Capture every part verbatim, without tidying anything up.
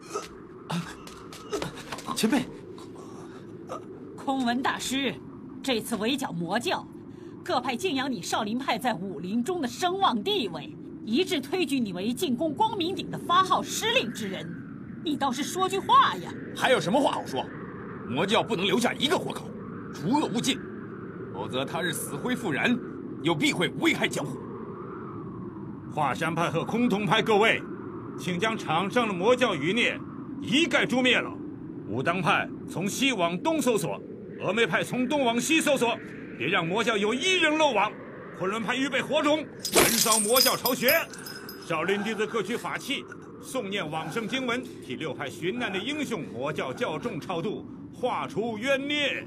前辈， 空文大师，这次围剿魔教，各派敬仰你少林派在武林中的声望地位，一致推举你为进攻光明顶的发号施令之人。你倒是说句话呀！ 还有什么话好说？魔教不能留下一个活口，除恶务尽，否则他日死灰复燃，又必会危害江湖。 华山派和崆峒派各位，请将场上的魔教余孽一概诛灭了。武当派从西往东搜索，峨眉派从东往西搜索，别让魔教有一人漏网。昆仑派预备火种，焚烧魔教巢穴。少林弟子各取法器，诵念往生经文，替六派寻难的英雄魔教教众超度，化除冤孽。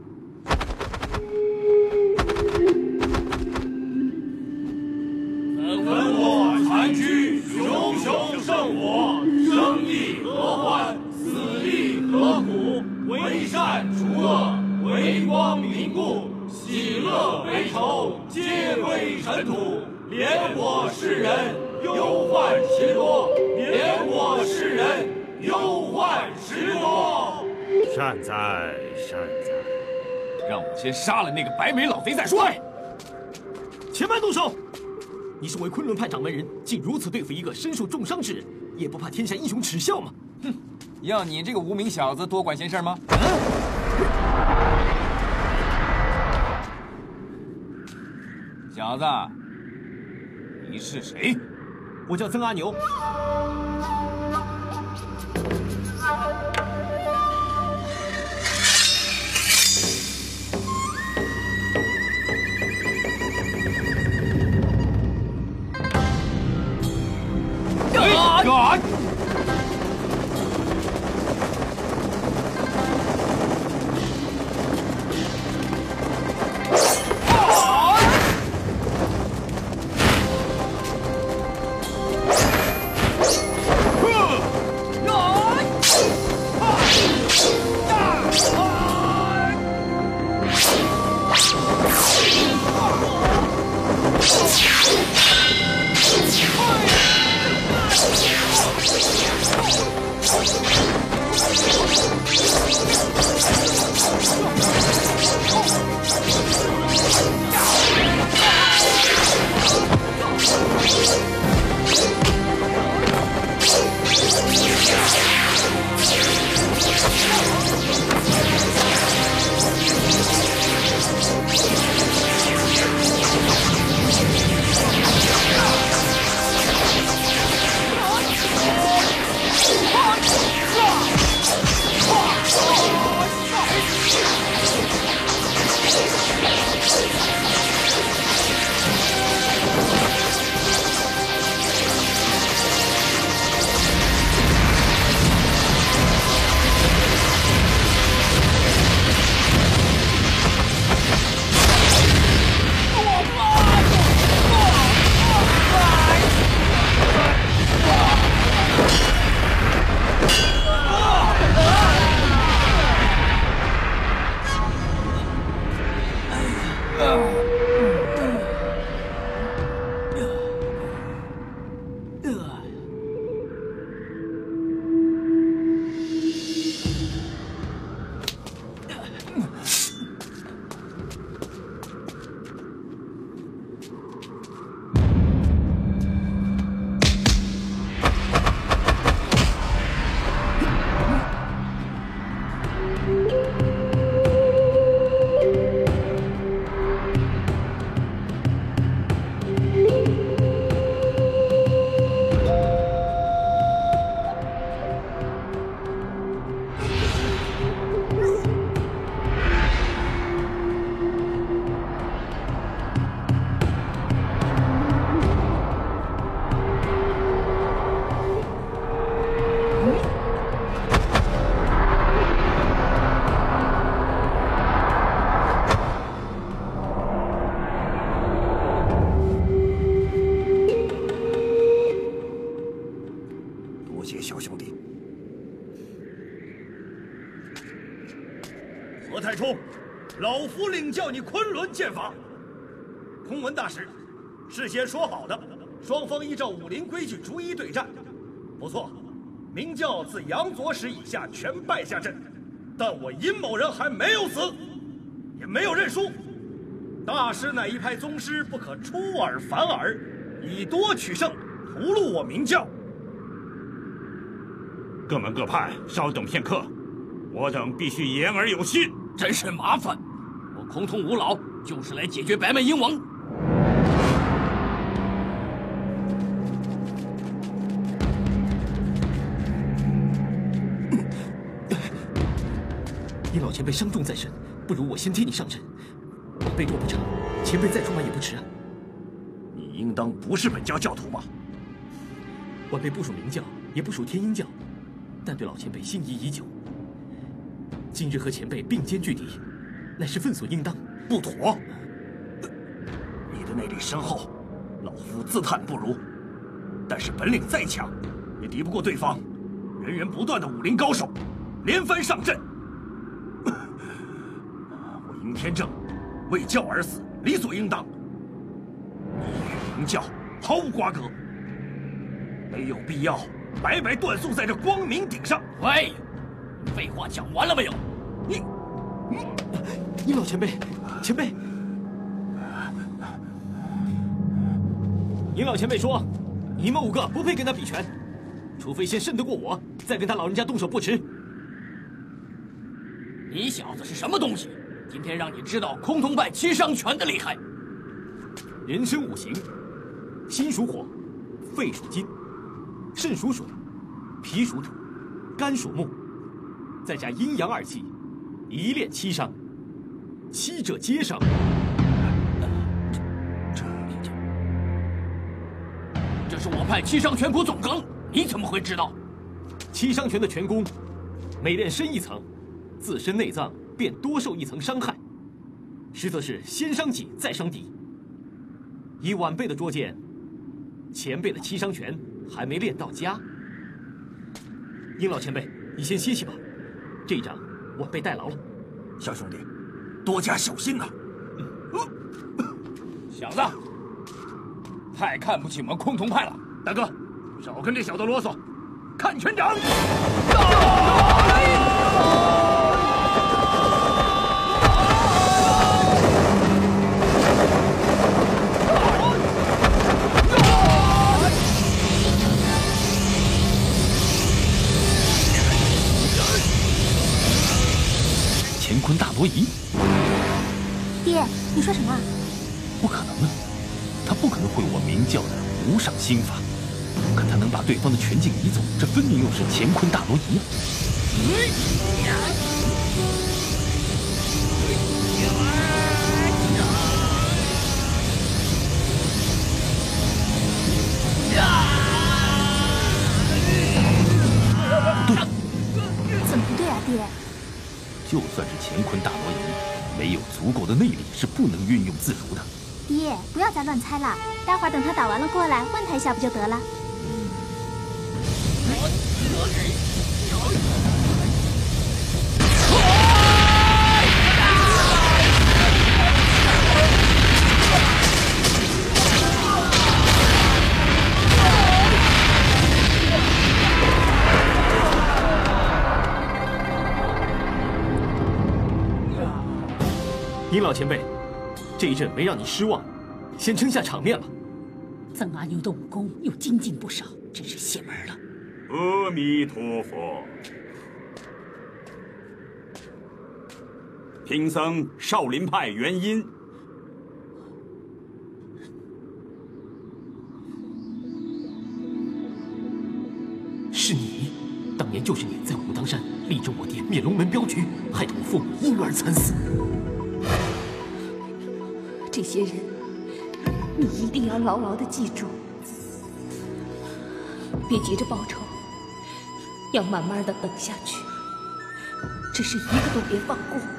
焚火残躯，熊熊胜火，生力何欢，死力何苦？为善除恶，为光明故，喜乐悲愁，皆归尘土。怜我世人，忧患时多；怜我世人，忧患时多。 善哉善哉！ 让我先杀了那个白眉老贼再说。 且慢动手！你身为昆仑派掌门人，竟如此对付一个身受重伤之人，也不怕天下英雄耻笑吗？ 哼！要你这个无名小子多管闲事吗？ 啊、 小子，你是谁？ 我叫曾阿牛。 啊！ 何太冲，老夫领教你昆仑剑法。空文大师，事先说好的，双方依照武林规矩逐一对战。不错， 明教自杨左使以下全败下阵，但我殷某人还没有死，也没有认输。大师乃一派宗师，不可出尔反尔，以多取胜，屠戮我明教。 各门各派，稍等片刻，我等必须言而有信。 真是麻烦！我孔通吴老就是来解决白眉鹰王。 殷老前辈伤重在身，不如我先替你上阵。晚辈若不成，前辈再出马也不迟啊。 你应当不是本教教徒吧？ 晚辈不属明教，也不属天鹰教，但对老前辈心仪已久。今日和前辈并肩拒敌，乃是分所应当。 不妥！你的内力深厚，老夫自叹不如。但是本领再强，也敌不过对方源源不断的武林高手，连番上阵。我殷天正为教而死，理所应当。你与明教毫无瓜葛，没有必要白白断送在这光明顶上。 喂，废话讲完了没有？ 你， 你，殷老前辈，前辈。殷老前辈说，你们五个不配跟他比拳，除非先胜得过我，再跟他老人家动手不迟。 你小子是什么东西？今天让你知道空通派七伤拳的厉害。 人生五行，心属火，肺属金，肾属水，脾属土，肝属木，再加阴阳二气，一练七伤，七者皆伤。 这这这是我派七伤拳谱总纲，你怎么会知道？ 七伤拳的拳功，每练深一层，自身内脏便多受一层伤害，实则是先伤己再伤敌。以晚辈的拙见，前辈的七伤拳还没练到家。殷老前辈，你先歇息吧，这一掌晚辈代劳了。 小兄弟，多加小心呐！ 小子，太看不起我们崆峒派了。 大哥，少跟这小子啰嗦，看拳掌！ 乾坤大挪移？ 爹，你说什么？ 不可能啊！他不可能会我明教的无上心法。可他能把对方的拳劲移走，这分明又是乾坤大挪移啊！对， 怎么不对啊，爹？ 就算是乾坤大挪移，没有足够的内力是不能运用自如的。 爹，不要再乱猜了，待会儿等他打完了过来问他一下不就得了？ 殷老前辈，这一阵没让你失望，先撑下场面了。 曾阿牛的武功又精进不少，真是邪门了。 阿弥陀佛。贫僧少林派元殷。 是你，当年就是你在武当山力争我爹灭龙门镖局，害得我父母因而惨死。 这些人，你一定要牢牢地记住，别急着报仇，要慢慢地等下去，只是一个都别放过。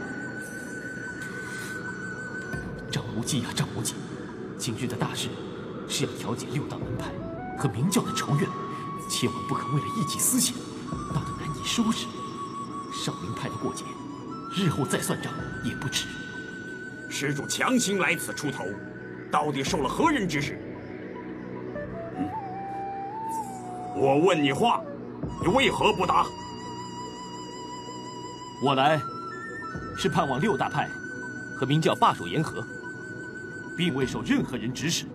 张无忌啊，张无忌，今日的大事是要调解六大门派和明教的仇怨，千万不可为了一己私情，闹得难以收拾。少林派的过节，日后再算账也不迟。 施主强行来此出头，到底受了何人指使？嗯，我问你话， 你为何不答？ 我来，是盼望六大派和明教罢手言和，并未受任何人指使。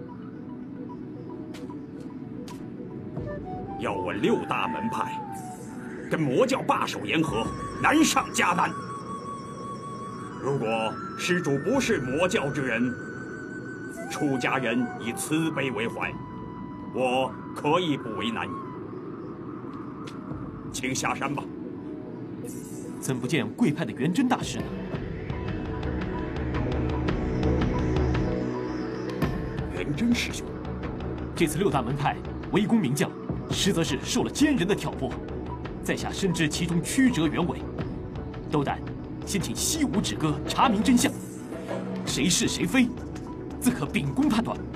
要问六大门派跟魔教罢手言和，难上加难。如果施主不是魔教之人，出家人以慈悲为怀，我可以不为难你。请下山吧。 怎不见贵派的元真大师呢？ 元真师兄， 这次六大门派围攻明教，实则是受了奸人的挑拨，在下深知其中曲折原委，斗胆先请西武止戈查明真相，谁是谁非，自可秉公判断。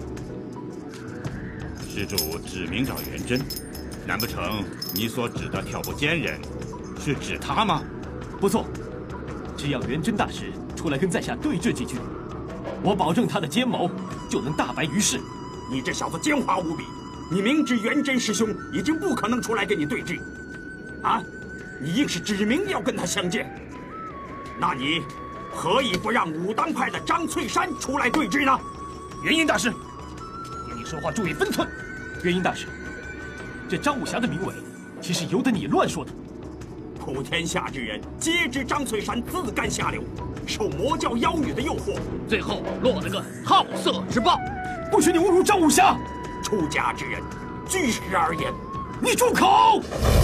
施主指明找元真，难不成你所指的挑拨奸人是指他吗？ 不错，只要元真大师出来跟在下对峙几句，我保证他的奸谋就能大白于世。 你这小子奸猾无比，你明知元真师兄已经不可能出来跟你对峙，啊，你硬是指明要跟他相见，那你何以不让武当派的张翠山出来对峙呢？ 元婴大师，请你说话注意分寸。元婴大师，这张武侠的名讳，其实由得你乱说的。 普天下之人皆知张翠山自甘下流，受魔教妖女的诱惑， 最后落了个好色之报。 不许你侮辱张武侠！ 出家之人，据实而言。 你住口！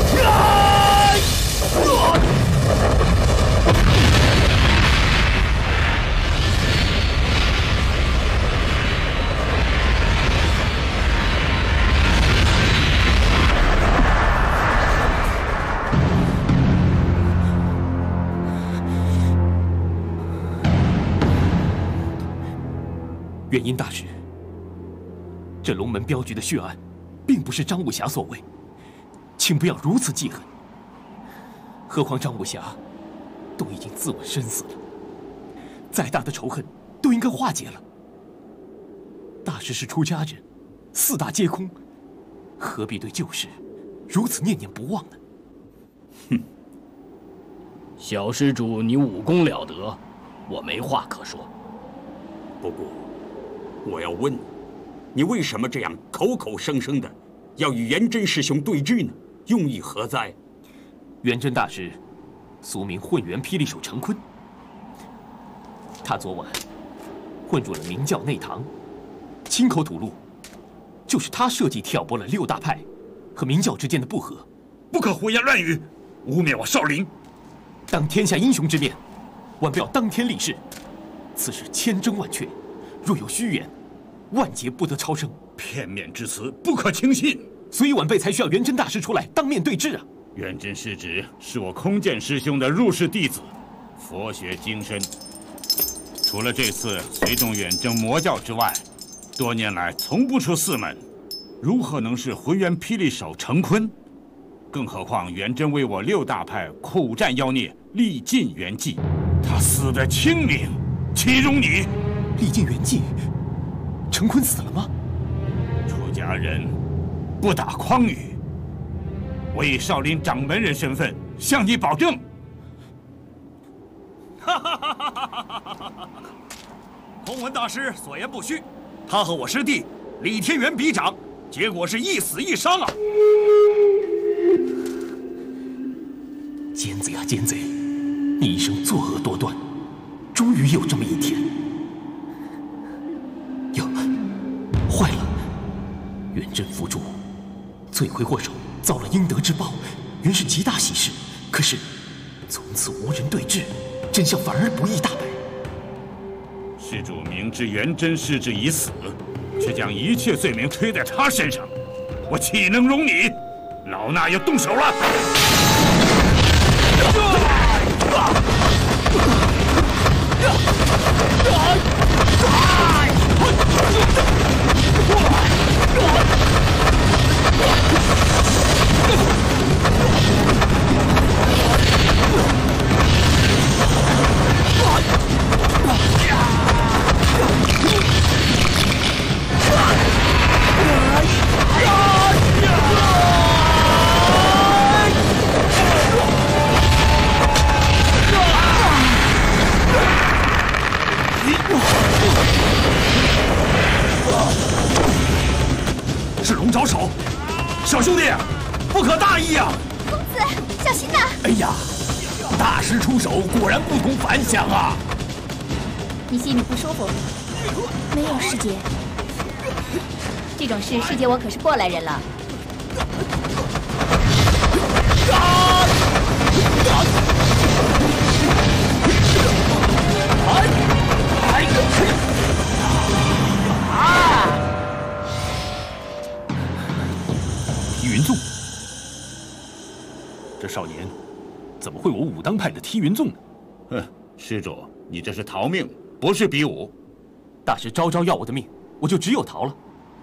元婴大师，这龙门镖局的血案，并不是张武侠所为，请不要如此记恨。何况张武侠都已经自刎身死了，再大的仇恨都应该化解了。大师是出家人，四大皆空，何必对旧事如此念念不忘呢？ 哼，小施主，你武功了得，我没话可说。 不过，我要问你，你为什么这样口口声声的要与元真师兄对峙呢？用意何在？ 元真大师，俗名混元霹雳手陈坤，他昨晚混入了明教内堂，亲口吐露，就是他设计挑拨了六大派和明教之间的不和。 不可胡言乱语，污蔑我少林！ 当天下英雄之面，晚辈要当天立誓，此事千真万确，若有虚言，万劫不得超生。 片面之词，不可轻信。 所以晚辈才需要元真大师出来当面对质啊！ 元真师侄是我空剑师兄的入室弟子，佛学精深。除了这次随众远征魔教之外，多年来从不出寺门，如何能是浑元霹雳手陈坤？更何况元真为我六大派苦战妖孽，历尽元寂，他死得清明，岂容你？ 历尽元寂，陈坤死了吗？ 出家人不打诳语，我以少林掌门人身份向你保证。 哈哈哈哈哈哈！空文大师所言不虚，他和我师弟李天元比掌，结果是一死一伤啊！ 奸贼啊奸贼，你一生作恶多端，终于有这么一天。哟，坏了！元真佛珠，罪魁祸首遭了应得之报，原是极大喜事。可是从此无人对峙，真相反而不易大白。 施主明知元真师侄已死，却将一切罪名推在他身上，我岂能容你？老衲要动手了！ 不可大意啊！ 公子，小心呐！ 哎呀，大师出手果然不同凡响啊！ 你心里不舒服？没有，师姐。这种事，师姐我可是过来人了。 踢云纵，这少年怎么会有武当派的踢云纵呢？ 哼，施主，你这是逃命，不是比武。 大师招招要我的命，我就只有逃了。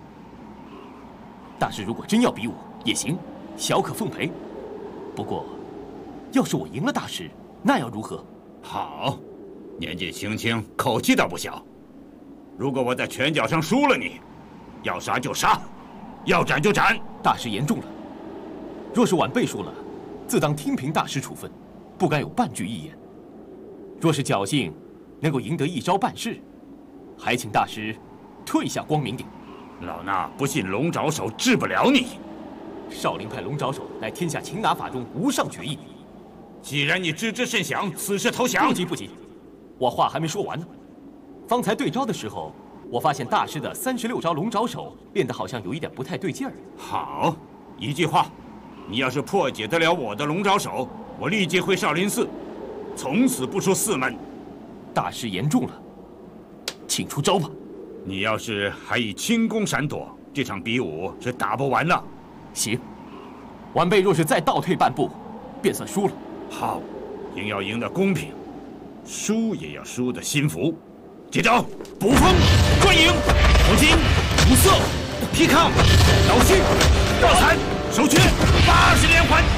大师如果真要比武也行，小可奉陪。不过，要是我赢了大师，那要如何？ 好，年纪轻轻，口气倒不小。如果我在拳脚上输了你，要杀就杀，要斩就斩。 大师言重了。若是晚辈输了，自当听凭大师处分，不敢有半句一言。若是侥幸能够赢得一招半式，还请大师退下光明顶。 老衲不信龙爪手治不了你。 少林派龙爪手乃天下擒拿法中无上绝艺。 既然你知之甚详，此时投降。 不急不急，我话还没说完呢。方才对招的时候，我发现大师的三十六招龙爪手练得好像有一点不太对劲儿。 好，一句话，你要是破解得了我的龙爪手，我立即回少林寺，从此不出寺门。 大师言重了，请出招吧。 你要是还以轻功闪躲，这场比武是打不完了。 行，晚辈若是再倒退半步，便算输了。 好，赢要赢得公平，输也要输得心服。接招，捕风观影，头巾五色，劈抗，倒虚，绕残，手缺，八十连环。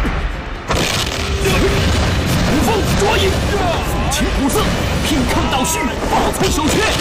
捕风捉影，纵情虎色，劈抗倒虚，抱残手缺。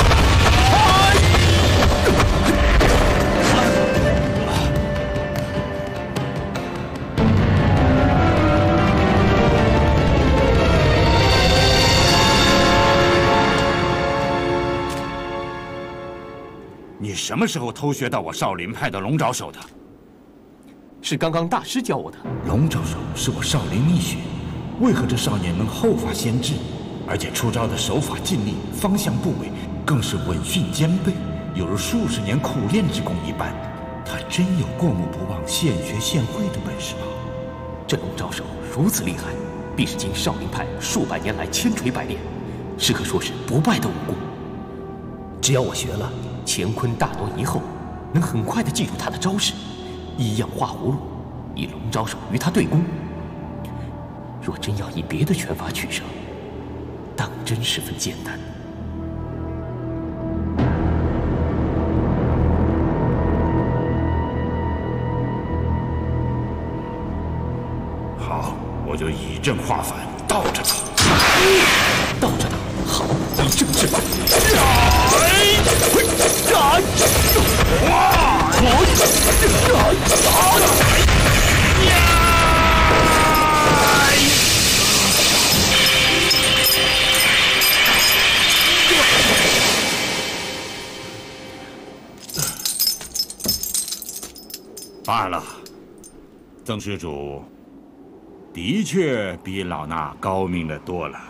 你什么时候偷学到我少林派的龙爪手的？ 是刚刚大师教我的。 龙爪手是我少林秘学，为何这少年能后发先至？而且出招的手法尽力，方向部位更是稳训兼备，有如数十年苦练之功一般。他真有过目不忘、现学现会的本事吗？ 这龙爪手如此厉害，必是经少林派数百年来千锤百炼，是可说是不败的武功。只要我学了乾坤大挪移后，能很快地记住他的招式，一样画葫芦，以龙爪手与他对攻。若真要以别的拳法取胜，当真十分艰难。 好，我就以正化反，倒着打。 倒着打，好，以正制反。 罢了，曾施主的确比老衲高明的多了。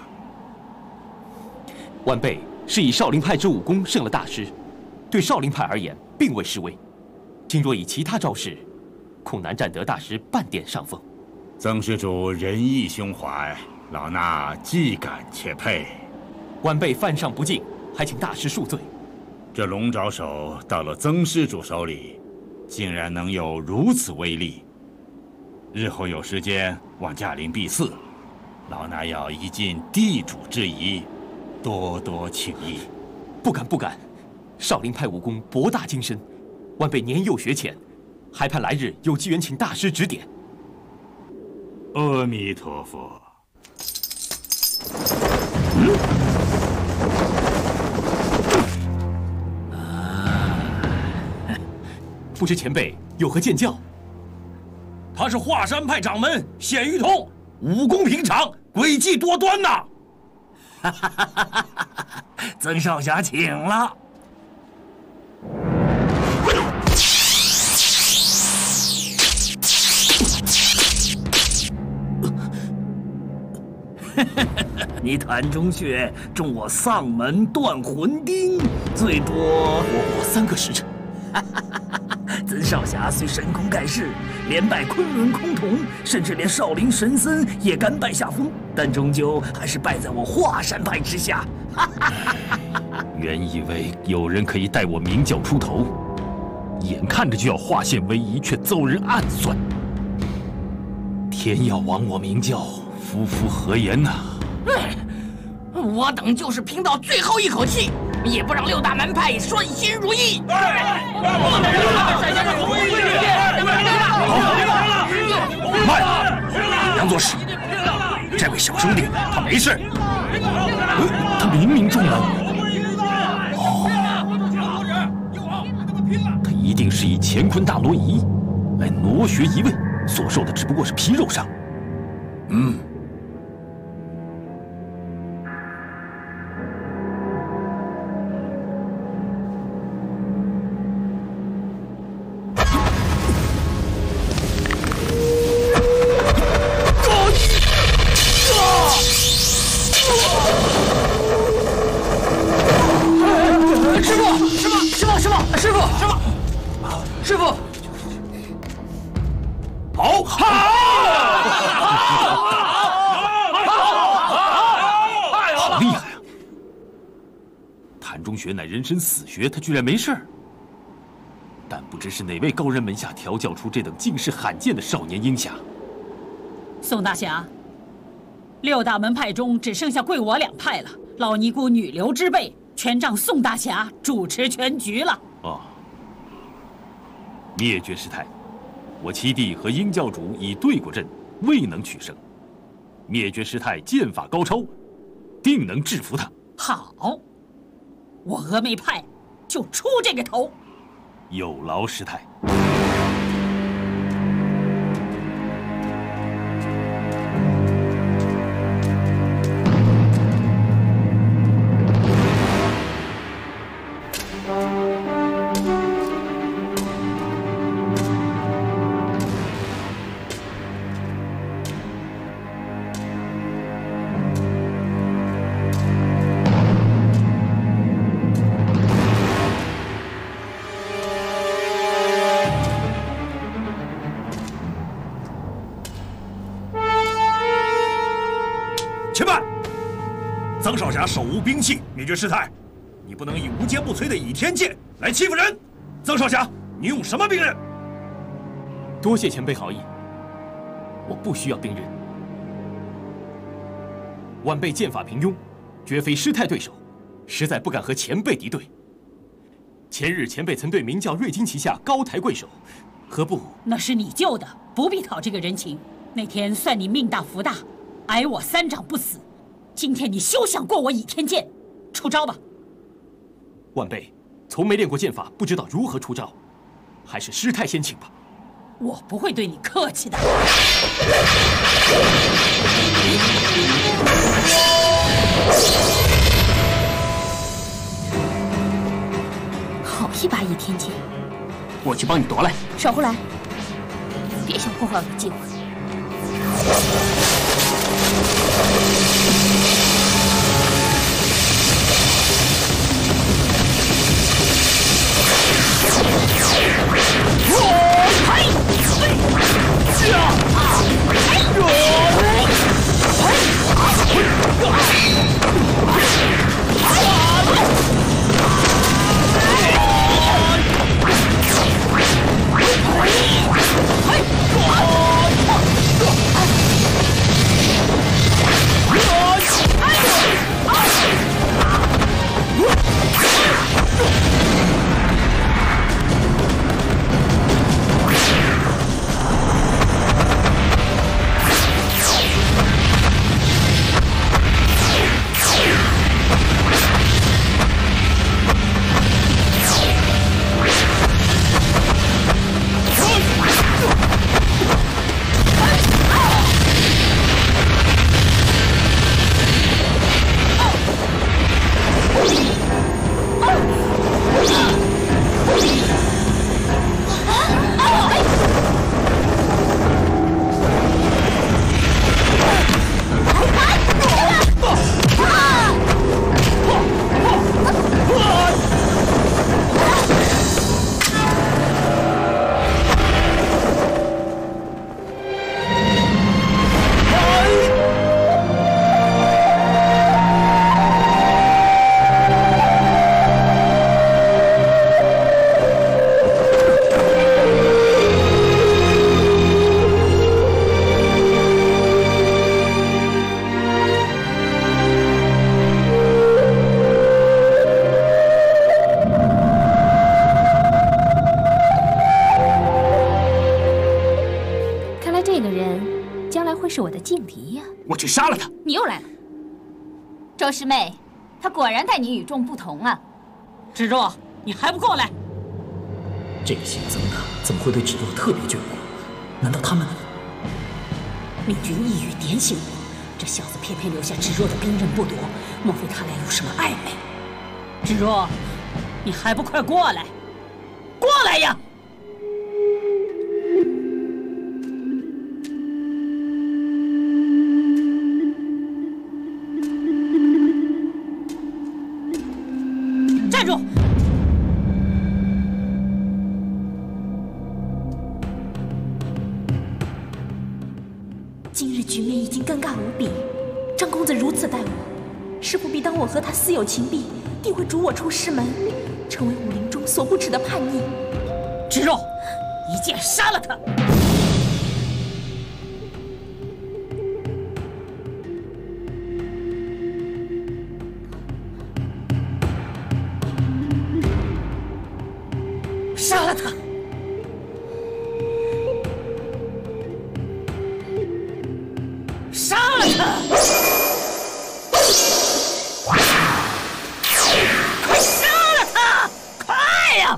晚辈是以少林派之武功胜了大师，对少林派而言并未失威。今若以其他招式，恐难占得大师半点上风。 曾施主仁义胸怀，老衲既感且佩。 晚辈犯上不敬，还请大师恕罪。 这龙爪手到了曾施主手里，竟然能有如此威力。日后有时间往驾临避寺，老衲要一尽地主之谊，多多请益。 不敢不敢，少林派武功博大精深，晚辈年幼学浅，还盼来日有机缘请大师指点。 阿弥陀佛。 嗯不知前辈有何见教？ 他是华山派掌门显玉通，武功平常，诡计多端呐！ 哈哈哈哈哈！曾少侠请了。 你谭中学中我丧门断魂钉，最多活过三个时辰。 曾少侠虽神功盖世，连败昆仑崆峒，甚至连少林神僧也甘拜下风，但终究还是败在我华山派之下。 原以为有人可以带我明教出头，眼看着就要化险为夷，却遭人暗算。天要亡我明教，夫妇何言呐、啊？ 我等就是拼到最后一口气，也不让六大门派顺心如意。 慢！杨作使，这位小兄弟他没事。 呃、他明明中了。哦，他一定是以乾坤大挪移来挪学一位，所受的只不过是皮肉伤。 嗯。 学乃人参死穴，他居然没事儿。但不知是哪位高人门下调教出这等惊世罕见的少年英侠。 宋大侠，六大门派中只剩下贵我两派了，老尼姑女流之辈全仗宋大侠主持全局了。 哦，灭绝师太，我七弟和英教主已对过阵，未能取胜。灭绝师太剑法高超，定能制服他。 好。我峨眉派就出这个头， 有劳师太。 曾少侠手无兵器，灭绝师太，你不能以无坚不摧的倚天剑来欺负人。曾少侠，你用什么兵刃？ 多谢前辈好意，我不需要兵刃。晚辈剑法平庸，绝非师太对手，实在不敢和前辈敌对。前日前辈曾对明教瑞金旗下高抬贵手，何不？ 那是你救的，不必讨这个人情。那天算你命大福大，挨我三掌不死。今天你休想过我倚天剑，出招吧！ 晚辈从没练过剑法，不知道如何出招，还是师太先请吧。 我不会对你客气的。 好一把倚天剑， 我去帮你夺来。 少胡来，别想破坏我的计划。 啊！ 是我的劲敌呀！ 我去杀了他！ 你又来了，周师妹，她果然待你与众不同啊！ 芷若，你还不过来？ 这个姓曾的怎么会对芷若特别眷顾？难道他们……命君一语点醒我，这小子偏偏留下芷若的兵刃不夺，莫非他俩有什么暧昧？ 芷若，你还不快过来！过来呀！站住！ 今日局面已经尴尬无比，张公子如此待我，是不必当我和他私有情弊，定会逐我出师门，成为武林中所不齿的叛逆。 芷若，一剑杀了他！杀了他！杀了他！快杀了他！快呀！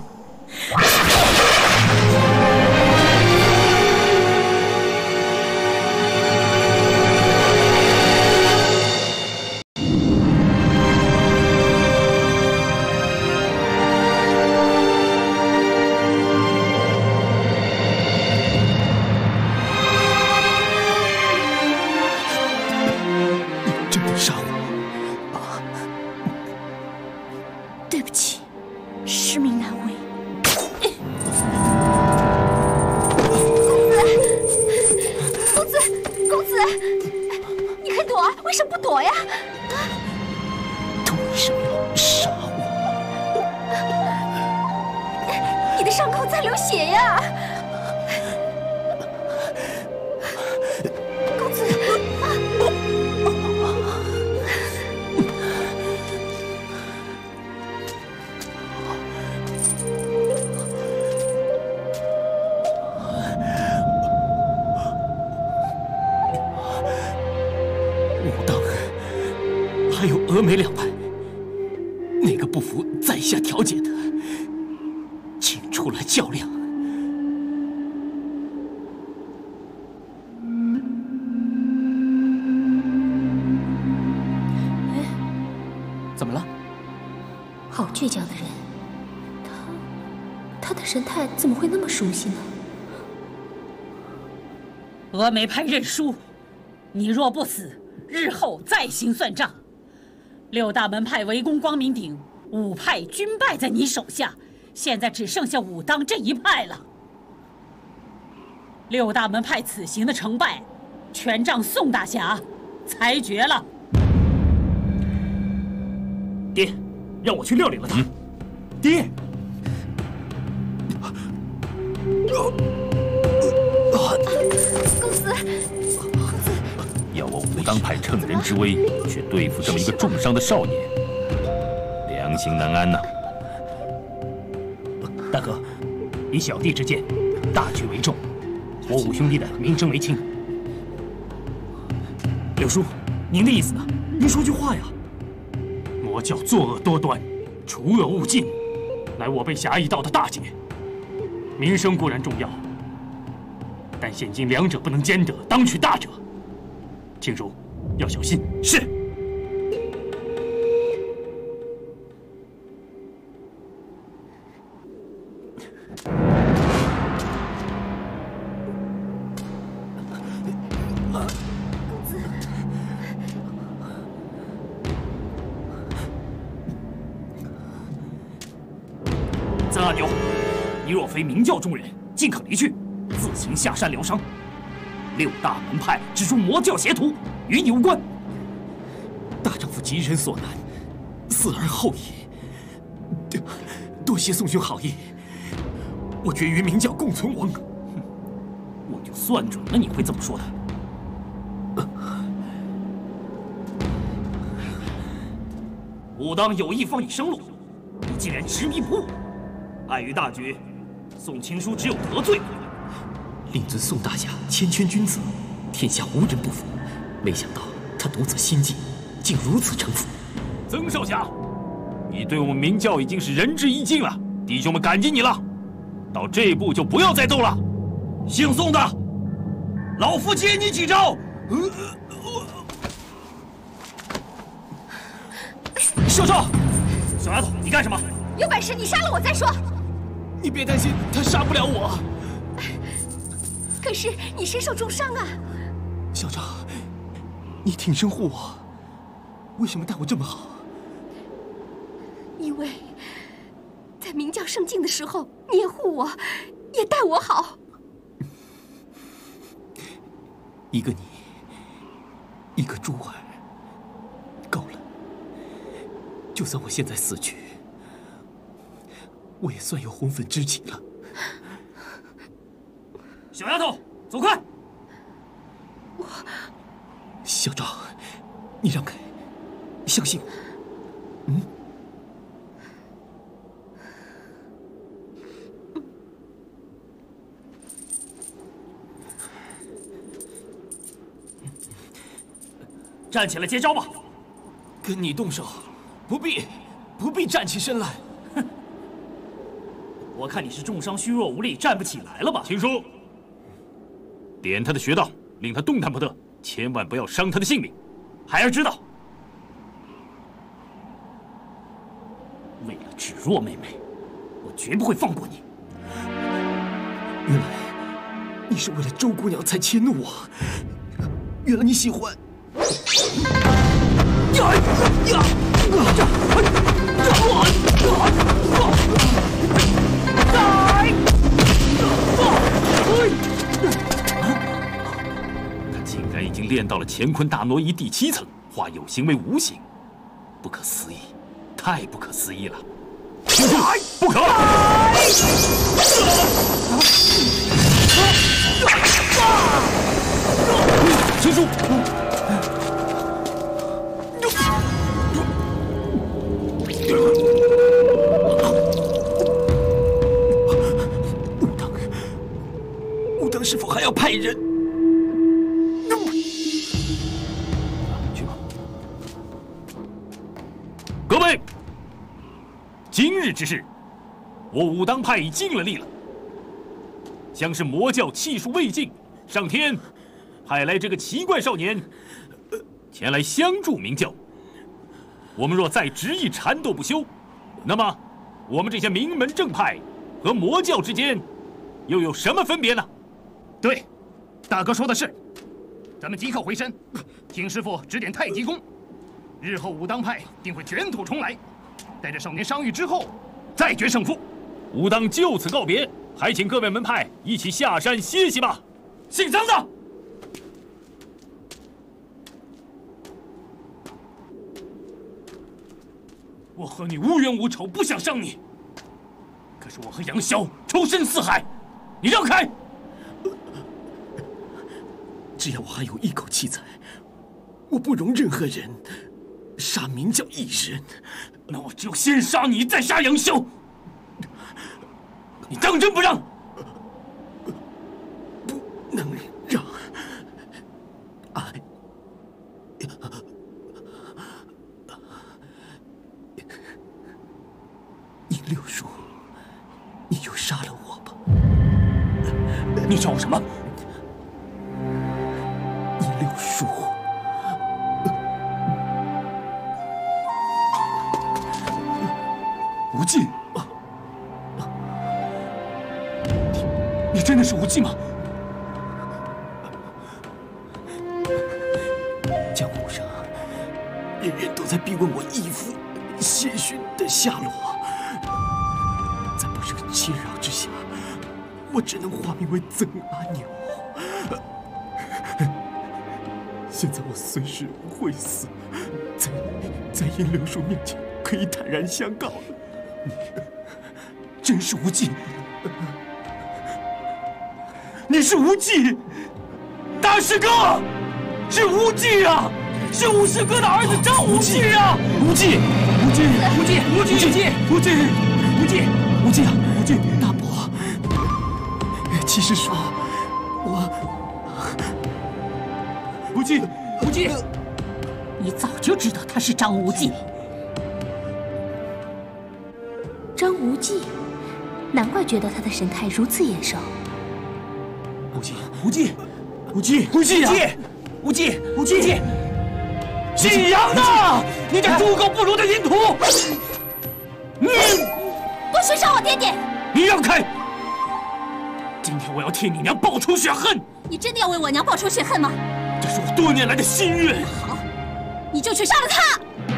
还有峨眉两派，哪个不服在下调解的，请出来较量。 哎， 怎么了？ 好倔强的人，他他的神态怎么会那么熟悉呢？ 峨眉派认输，你若不死，日后再行算账。六大门派围攻光明顶，五派均败在你手下，现在只剩下武当这一派了。六大门派此行的成败，全仗宋大侠裁决了。 爹，让我去料理了他。嗯、 爹。 公子。 要我武当派乘人之危去对付这么一个重伤的少年，良心难安呐！ 大哥，以小弟之见，大局为重，我五兄弟的名声为轻。柳叔，您的意思呢？您说句话呀！ 魔教作恶多端，除恶务尽，乃我辈侠义道的大节。名声固然重要，但现今两者不能兼得，当取大者。庆叔，要小心。 是。曾阿牛，你若非明教中人，尽可离去，自行下山疗伤。六大门派只属魔教邪徒，与你无关。 大丈夫急人所难，死而后已。多谢宋兄好意，我决与明教共存亡。 我就算准了你会这么说的。武当有意放你生路，你竟然执迷不悟，碍于大局，宋青书只有得罪我。 令尊宋大侠谦谦君子， 天下无人不服，没想到他独自心计，竟如此城府。 曾少侠，你对我们明教已经是仁至义尽了，弟兄们感激你了。到这一步就不要再斗了。 姓宋的，老夫接你几招。 少少，小丫头，你干什么？ 有本事你杀了我再说。 你别担心，他杀不了我。 可是你身受重伤啊！ 小赵，你挺身护我，为什么待我这么好？ 因为在明教圣境的时候，你也护我，也待我好。 一个你，一个珠儿，够了。就算我现在死去，我也算有红粉知己了。 小丫头，走开！ 我， 小赵，你让开，相信我。嗯。 站起来接招吧！ 跟你动手，不必，不必站起身来。 哼！我看你是重伤虚弱无力，站不起来了吧？ 请说。点他的穴道，令他动弹不得，千万不要伤他的性命。 孩儿知道。为了芷若妹妹，我绝不会放过你。 原来你是为了周姑娘才迁怒我，原来你喜欢。呀呀！ 他竟然已经练到了乾坤大挪移第七层，化有形为无形，不可思议，太不可思议了！停住！不可！青叔。 武当，武当是否还要派人？ 去吧。各位，今日之事，我武当派已尽了力了。像是魔教气数未尽，上天派来这个奇怪少年，前来相助明教。我们若再执意缠斗不休，那么我们这些名门正派和魔教之间又有什么分别呢？ 对，大哥说的是，咱们即刻回身，听师傅指点太极功，日后武当派定会卷土重来。待这少年伤愈之后，再决胜负。 武当就此告别，还请各位门派一起下山歇息吧。 姓曾的。我和你无冤无仇，不想伤你。可是我和杨逍仇深似海，你让开！ 只要我还有一口气在，我不容任何人杀明教一人。 那我只有先杀你，再杀杨逍。你当真不让？ 不能让。爱。尹六叔，你就杀了我吧。 你找我什么？ 尹六叔。 无忌，你你真的是无忌吗？ 江湖上人人都在逼问我义父谢逊的下落，在不胜其扰之下，我只能化名为曾阿牛。现在我随时会死，在在尹柳树面前可以坦然相告了。你真是无忌， 你是无忌，大师哥，是无忌啊！是武师哥的儿子张无忌啊！ 无忌，无忌， 无忌，无忌，无忌， 无忌， 无忌， 无忌啊！无忌，大伯，其实说，我无忌，无忌， 你早就知道他是张无忌。 张无忌，难怪觉得他的神态如此眼熟。 无忌，无忌，无忌，无忌啊！无忌，无忌，无忌！晋阳呢？你这猪狗不如的淫徒！你不许伤我爹爹！ 你让开！今天我要替你娘报仇雪恨！ 你真的要为我娘报仇雪恨吗？ 这是我多年来的心愿。 好，你就去杀了他！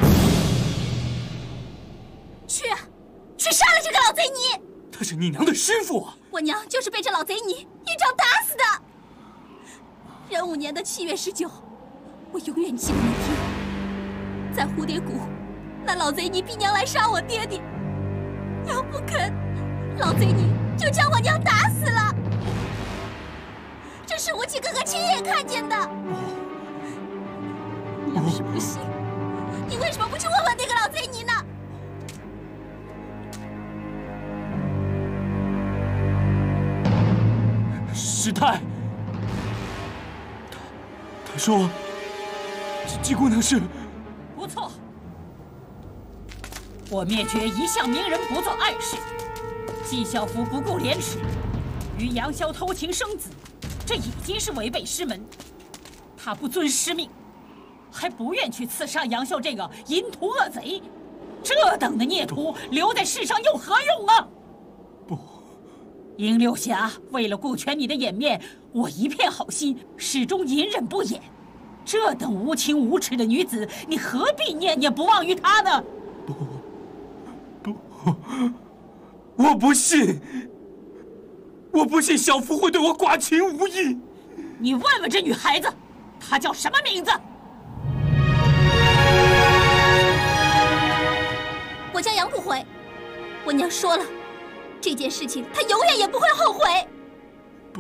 去，去杀了这个老贼泥！ 他是你娘的师傅。 我娘就是被这老贼泥一掌打死的。壬午年的七月十九，我永远记得那天，在蝴蝶谷，那老贼泥逼娘来杀我爹爹，娘不肯，老贼泥就将我娘打死了。这是无忌哥哥亲眼看见的。你要是不信，你为什么不去问问那个老贼泥呢？ 师太，他他说，季姑娘是不错。我灭绝一向明人不做碍事，纪晓芙不顾廉耻，与杨逍偷情生子，这已经是违背师门。他不遵师命，还不愿去刺杀杨逍这个淫徒恶贼，这等的孽徒留在世上有何用啊？ 不。 殷六侠，为了顾全你的颜面，我一片好心，始终隐忍不言。这等无情无耻的女子，你何必念念不忘于她呢？ 不，不，我不信，我不信小福会对我寡情无义。 你问问这女孩子，她叫什么名字？ 我叫杨不悔，我娘说了。这件事情，他永远也不会后悔。 不，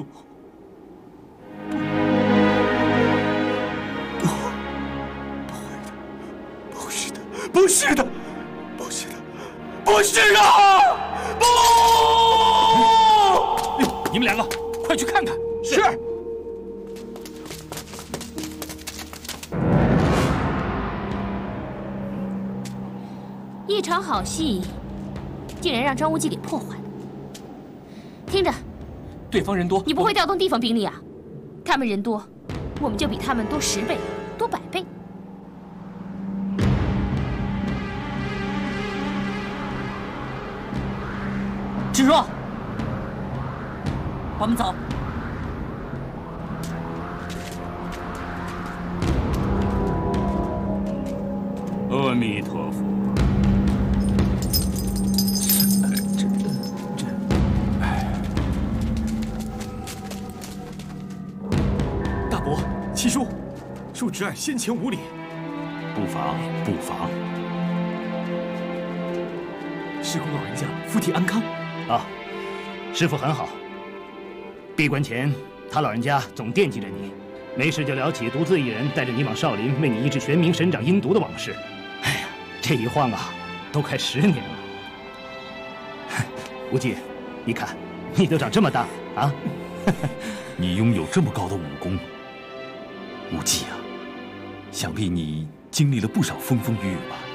不，不会的，不是的，不是的，不是的，不是啊！不！你们两个快去看看。是。 一场好戏，竟然让张无忌给破坏了。听着， 对方人多， 你不会调动地方兵力啊？他们人多，我们就比他们多十倍、多百倍。 芷若，我们走。 阿弥陀佛。 七叔，恕侄俺先前无礼。 不妨，不妨。 师公老人家福体安康。 啊，师傅很好。闭关前，他老人家总惦记着你，没事就聊起独自一人带着你往少林为你医治玄冥神掌阴毒的往事。哎呀，这一晃啊，都快十年了。无忌，你看，你都长这么大啊！ 你拥有这么高的武功。无忌啊，想必你经历了不少风风雨雨吧？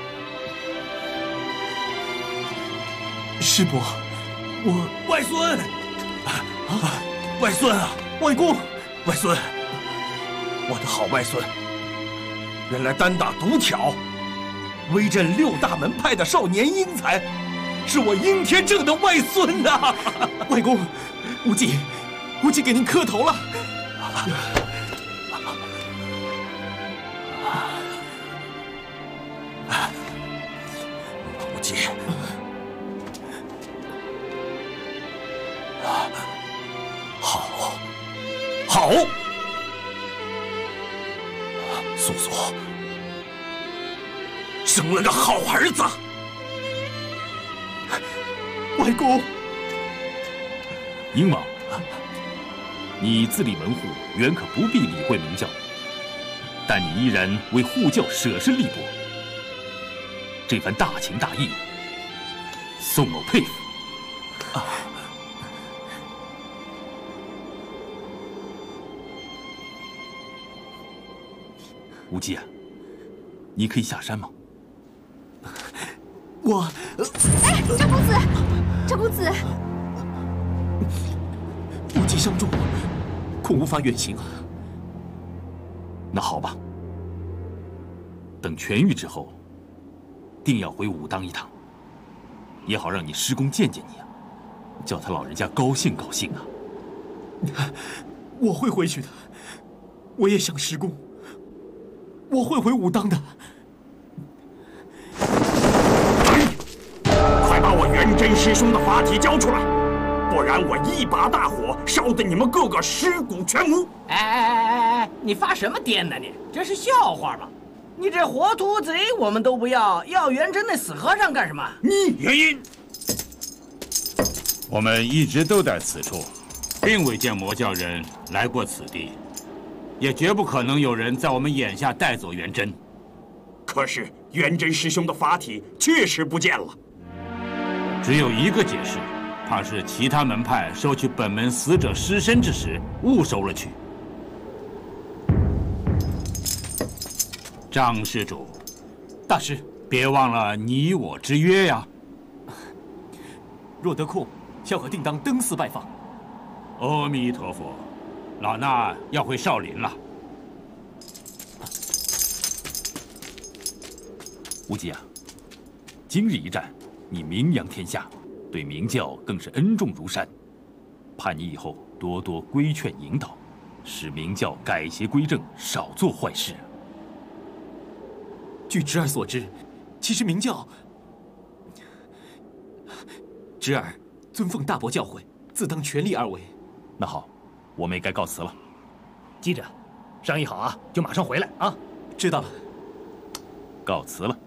师伯，我外孙啊，外孙啊， 外公， 外孙，我的好外孙，原来单打独挑，威震六大门派的少年英才，是我应天正的外孙呐！ 外公，无忌，无忌给您磕头了。 无忌，好，好，素素生了个好儿子。 外公， 鹰王，你自立门户，原可不必理会明教，但你依然为护教舍身力搏，这番大情大义，宋某佩服。啊， 无忌啊，你可以下山吗？ 我…… 哎，赵公子，赵公子， 无忌伤重，恐无法远行啊。 那好吧，等痊愈之后，定要回武当一趟，也好让你师公见见你啊，叫他老人家高兴高兴啊。 我会回去的，我也想师公，我会回武当的。 快把我元真师兄的法体交出来，不然我一把大火烧得你们个个尸骨全无！ 哎哎哎哎哎，你发什么癫呢你？这是笑话吧？你这活秃贼我们都不要，要元真那死和尚干什么？ 你原因， 我们一直都在此处，并未见魔教人来过此地，也绝不可能有人在我们眼下带走元真。 可是元真师兄的法体确实不见了。 只有一个解释，怕是其他门派收取本门死者尸身之时误收了去。张施主， 大师， 别忘了你我之约呀！ 若得空，萧可定当登寺拜访。 阿弥陀佛，老衲要回少林了。 无忌啊，今日一战，你名扬天下，对明教更是恩重如山。盼你以后多多规劝引导，使明教改邪归正，少做坏事。 据侄儿所知，其实明教……侄儿尊奉大伯教诲，自当全力而为。 那好，我们也该告辞了。 记着，商议好啊，就马上回来啊。 知道了。 告辞了。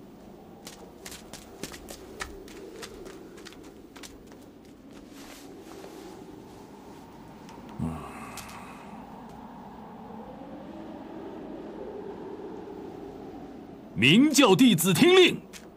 明教弟子听令，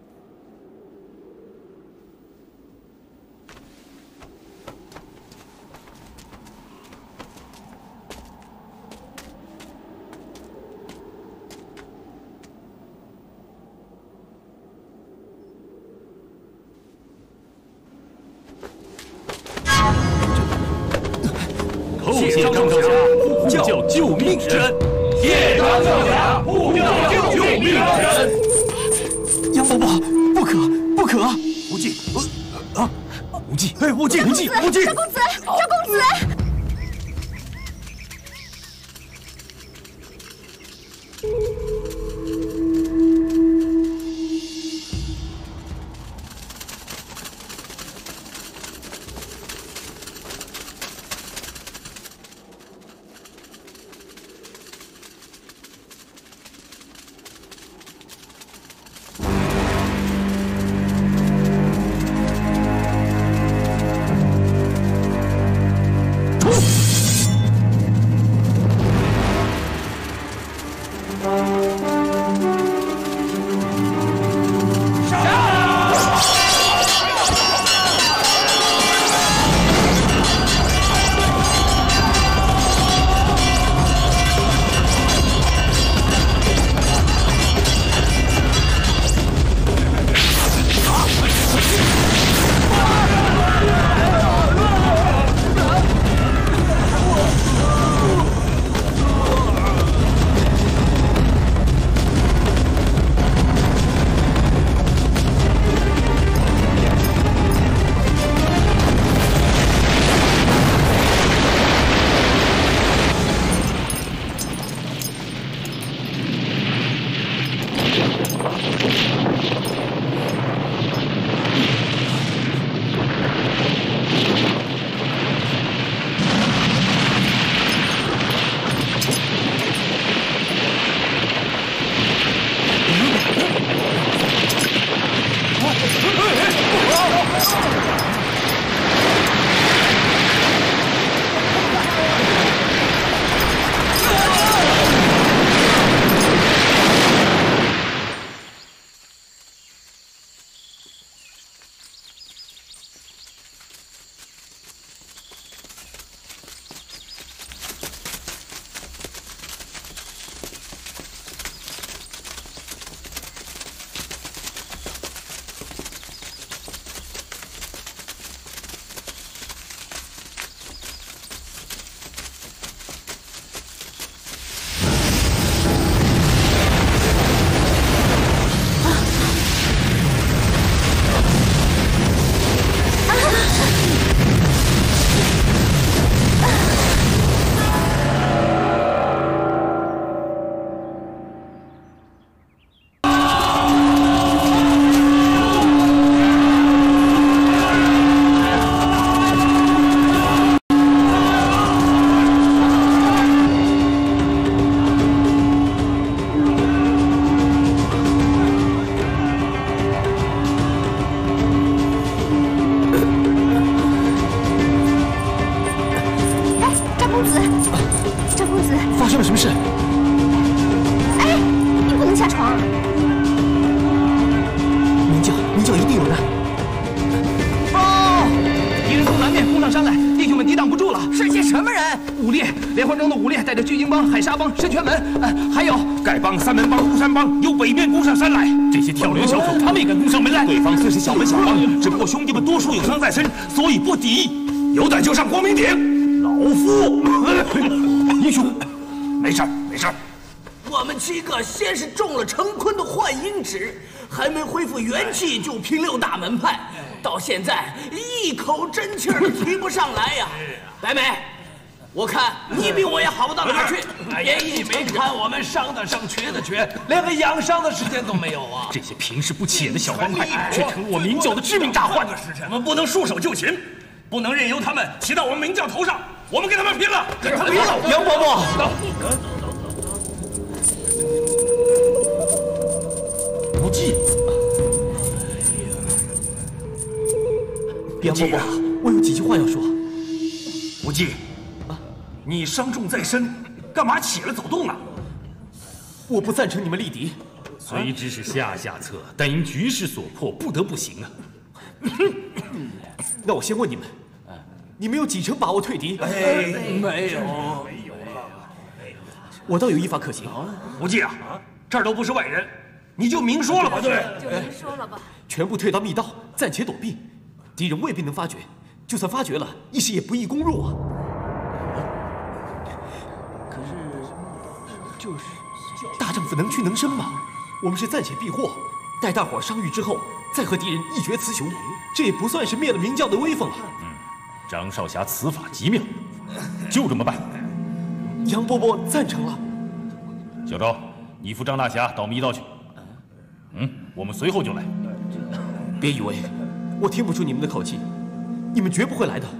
叩谢张教侠护教救命之恩， 谢张教侠护教救命之恩。 杨伯伯，不可，不可！ 无忌，啊，无忌， 哎，无忌，无忌，无忌！ 赵公子，赵公子！ 矿中的武烈带着巨鹰帮、海沙帮、神拳门，呃，还有丐帮、三门帮、孤山帮由北面攻上山来。这些跳梁小丑，他们也敢攻上门来？对方虽是小门小帮，只不过兄弟们多数有伤在身，所以不敌。有胆就上光明顶，老夫。英雄，没事没事。 我们七个先是中了成坤的幻音旨，还没恢复元气就拼六大门派，到现在一口真气儿都提不上来呀！白眉，我看你比我也好不到哪去。 哎，你没看我们伤的伤，瘸的瘸，连个养伤的时间都没有啊！ 这些平时不起眼的小帮派，却成了我明教的致命大患。 我们不能束手就擒，不能任由他们骑到我们明教头上。我们跟他们拼了！跟他们拼了！ 杨伯伯， 无忌， 杨伯伯，我有几句话要说。 无忌，啊，你伤重在身，干嘛起来走动呢？ 我不赞成你们立敌。 虽只是下下策，但因局势所迫，不得不行啊。 那我先问你们，你们有几成把握退敌？ 哎，没有，没有了。 我倒有一法可行。 无忌啊，这儿都不是外人，你就明说了吧。对， 就明说了吧。 全部退到密道，暂且躲避，敌人未必能发觉。就算发觉了，一时也不易攻入啊。可是，就是大丈夫能屈能伸嘛。我们是暂且避祸，待大伙儿伤愈之后，再和敌人一决雌雄，这也不算是灭了明教的威风了。 嗯，张少侠此法极妙，就这么办。 杨伯伯赞成了。 小昭，你扶张大侠到密道去。嗯，我们随后就来。 别以为我听不出你们的口气，你们绝不会来的。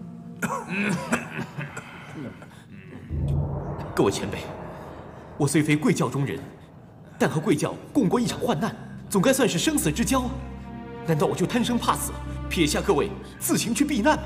各位前辈，我虽非贵教中人，但和贵教共过一场患难，总该算是生死之交啊！难道我就贪生怕死，撇下各位自行去避难吗？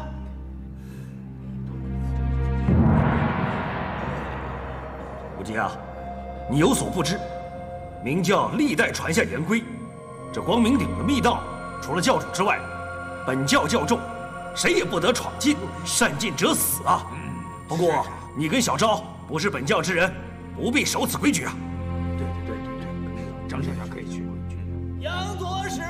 无忌啊，你有所不知，明教历代传下元规，这光明顶的密道，除了教主之外，本教教众谁也不得闯进，擅进者死啊！不过你跟小昭不是本教之人，不必守此规矩啊。 对对对对对，张小侠可以去。 杨左使，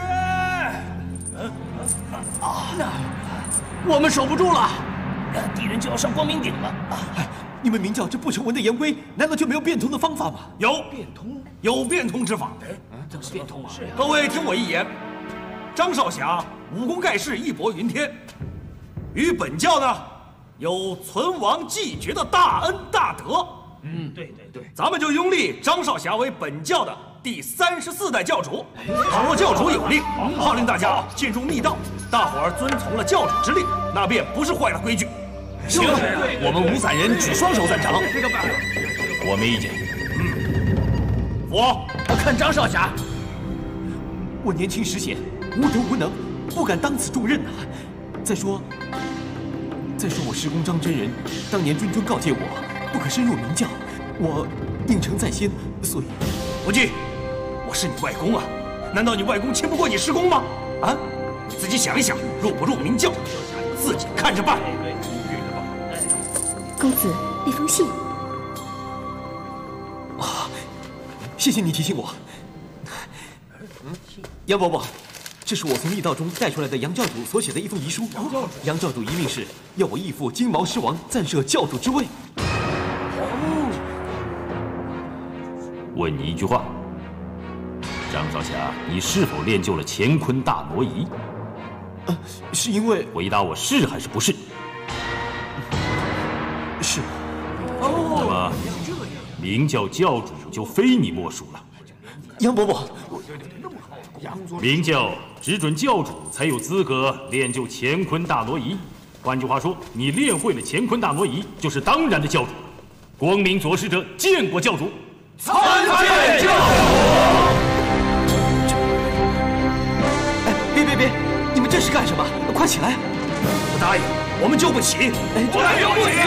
啊，我们守不住了，敌人就要上光明顶了。 你们明教这不成文的严规，难道就没有变通的方法吗？ 有变通，有变通之法。 怎么变通啊？ 各位听我一言，张少侠武功盖世，义薄云天，与本教呢有存亡继绝的大恩大德。 嗯，对对对， 咱们就拥立张少侠为本教的第三十四代教主。倘若教主有令，号令大家进入密道，大伙儿遵从了教主之令，那便不是坏了规矩。 行，我们五散人举双手赞成。 这个办法， 我没意见。 嗯，我看张少侠， 我年轻时险，无德无能，不敢当此重任啊。再说，再说我师公张真人当年谆谆告诫我，不可深入明教，我应承在先，所以无忌，我是你外公啊，难道你外公亲不过你师公吗？啊，你自己想一想，入不入明教，自己看着办。 公子，那封信。 啊，谢谢你提醒我。杨伯伯，这是我从密道中带出来的杨教主所写的一封遗书。杨教主遗命是要我义父金毛狮王暂设教主之位。 问你一句话，张少侠，你是否练就了乾坤大挪移？ 呃，是因为…… 回答我是还是不是？ 是。 哦，那么明教教主就非你莫属了。 杨伯伯， 明教只准教主才有资格练就乾坤大挪移。换句话说，你练会了乾坤大挪移，就是当然的教主。光明左使者见过教主。 参见教主。 哎，别别别，你们这是干什么？快起来！ 不答应，我们就不起。 哎， 不答应不起。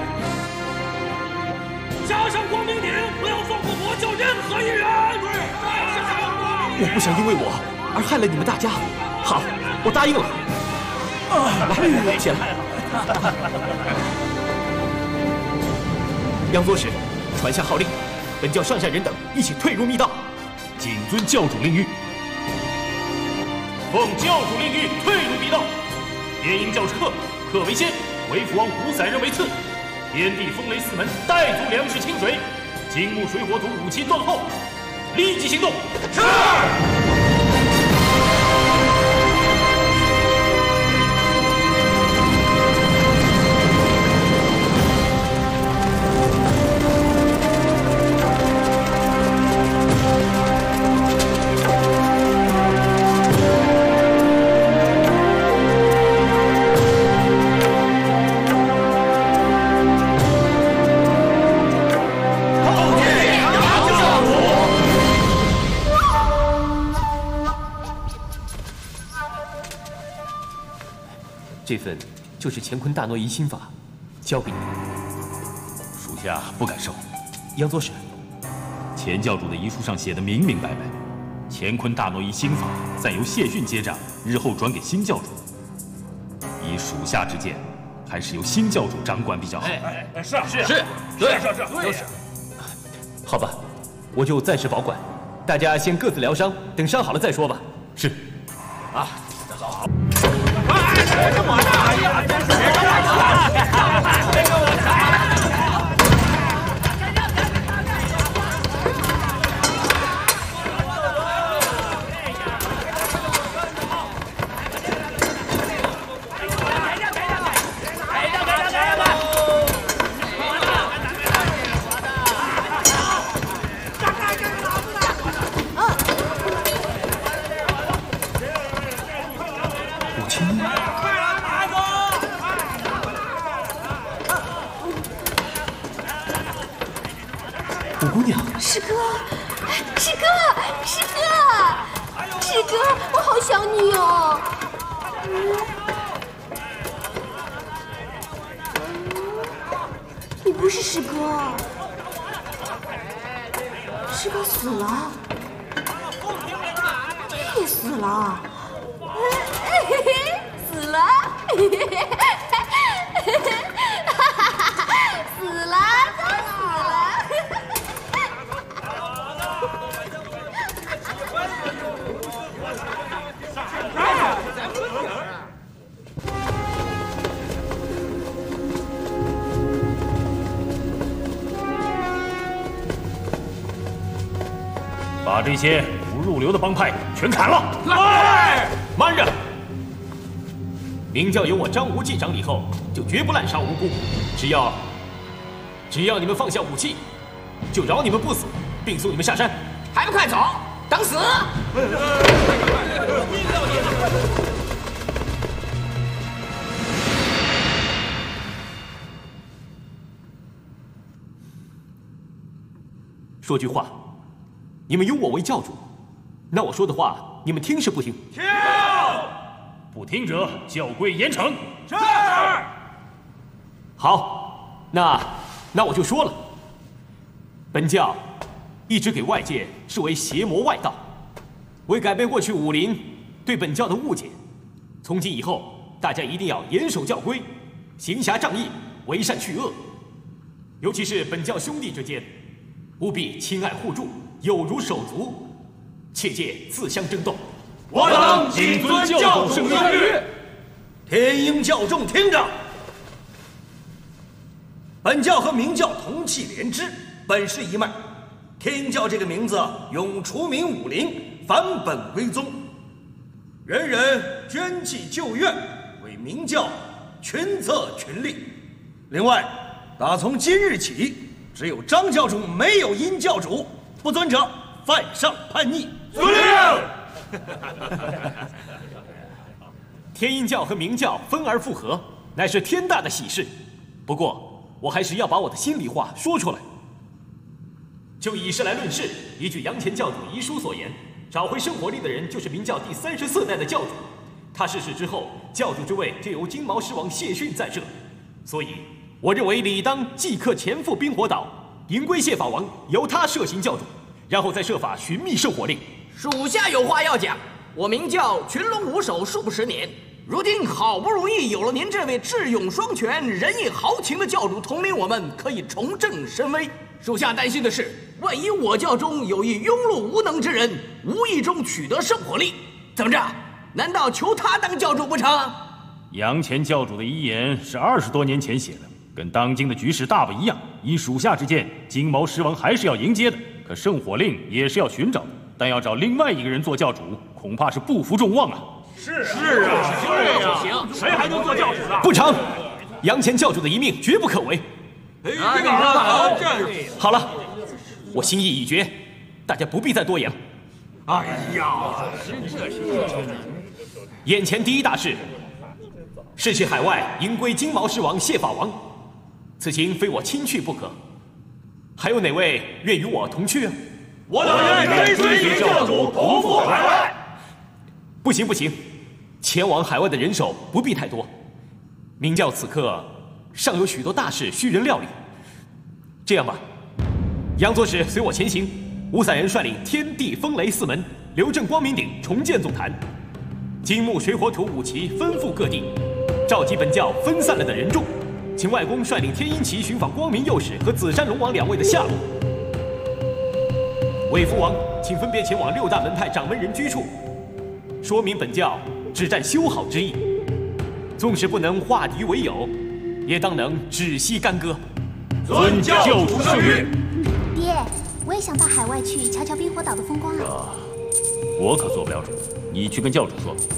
加上光明顶，不要放过魔教任何一人。 我不想因为我而害了你们大家。好，我答应了。啊，来，起来。 杨左使，传下号令，本教上下人等一起退入密道。 谨遵教主令谕。奉教主令谕，退入密道。天鹰教是客，客为先，为父王五载人为次。天地风雷四门带足粮食清水，金木水火土武器断后，立即行动。是。 这份就是乾坤大挪移心法，交给你。 属下不敢收。 杨左使， 前教主的遗书上写的明明白白，乾坤大挪移心法暂由谢逊接掌，日后转给新教主。以属下之见，还是由新教主掌管比较好。 哎，是啊， 是是， 对， 是是都是。好吧，我就暂时保管，大家先各自疗伤，等伤好了再说吧。 是。 啊， 好。 别跟我打！哎呀，别跟我打！别跟我打！ 五姑娘， 师哥，师哥，师哥，师哥，我好想你哦。你不是师哥，师哥死了，你也死了，死了，死了，都死了。 把这些不入流的帮派全砍了！ 来，慢着！明教有我张无忌掌理后，就绝不滥杀无辜。只要，只要你们放下武器，就饶你们不死，并送你们下山。 还不快走！等死！ 说句话。你们有我为教主，那我说的话，你们听是不听？ 听！不听者，教规严惩。 是。 好，那那我就说了。本教一直给外界视为邪魔外道，为改变过去武林对本教的误解，从今以后，大家一定要严守教规，行侠仗义，为善去恶。尤其是本教兄弟之间，务必亲爱互助。有如手足，切戒自相争斗。 我等谨遵教主圣谕。 天鹰教众听着，本教和明教同气连枝，本是一脉。天鹰教这个名字永除名武林，返本归宗，人人捐弃旧怨，为明教群策群力。另外，打从今日起，只有张教主，没有殷教主。不遵者，犯上叛逆。 遵令。 天鹰教和明教分而复合，乃是天大的喜事。不过，我还是要把我的心里话说出来。就以事来论事，依据杨前教主遗书所言，找回圣火力的人就是明教第三十四代的教主。他逝世之后，教主之位就由金毛狮王谢逊在这，所以我认为理当即刻前赴冰火岛。迎归谢法王，由他设行教主，然后再设法寻觅圣火令。 属下有话要讲。我明教群龙无首数十年， 如今好不容易有了您这位智勇双全、仁义豪情的教主统领我们，可以重振声威。属下担心的是，万一我教中有一庸碌无能之人，无意中取得圣火力，怎么着？难道求他当教主不成？ 杨前教主的遗言是二十多年前写的，跟当今的局势大不一样。依属下之见，金毛狮王还是要迎接的，可圣火令也是要寻找的。但要找另外一个人做教主，恐怕是不负众望啊。 是是啊，是啊，行，谁还能做教主呢？ 不成，杨前教主的遗命绝不可违。 哎，这个好，这好了，我心意已决，大家不必再多言了。 哎呀，这是眼前第一大事是去海外迎归金毛狮王谢法王，此行非我亲去不可。还有哪位愿与我同去啊？ 我等愿追随教主同赴海外。 不行不行，前往海外的人手不必太多。明教此刻尚有许多大事需人料理。这样吧，杨左使随我前行，五散人率领天地风雷四门，刘镇光明顶重建总坛，金木水火土五旗分赴各地，召集本教分散了的人众，请外公率领天鹰旗寻访光明右使和紫山龙王两位的下落。韦福王请分别前往六大门派掌门人居处，说明本教只占修好之意，纵使不能化敌为友，也当能止息干戈。 遵教主圣谕。 爹，我也想到海外去瞧瞧冰火岛的风光啊。 我可做不了主，你去跟教主说吧。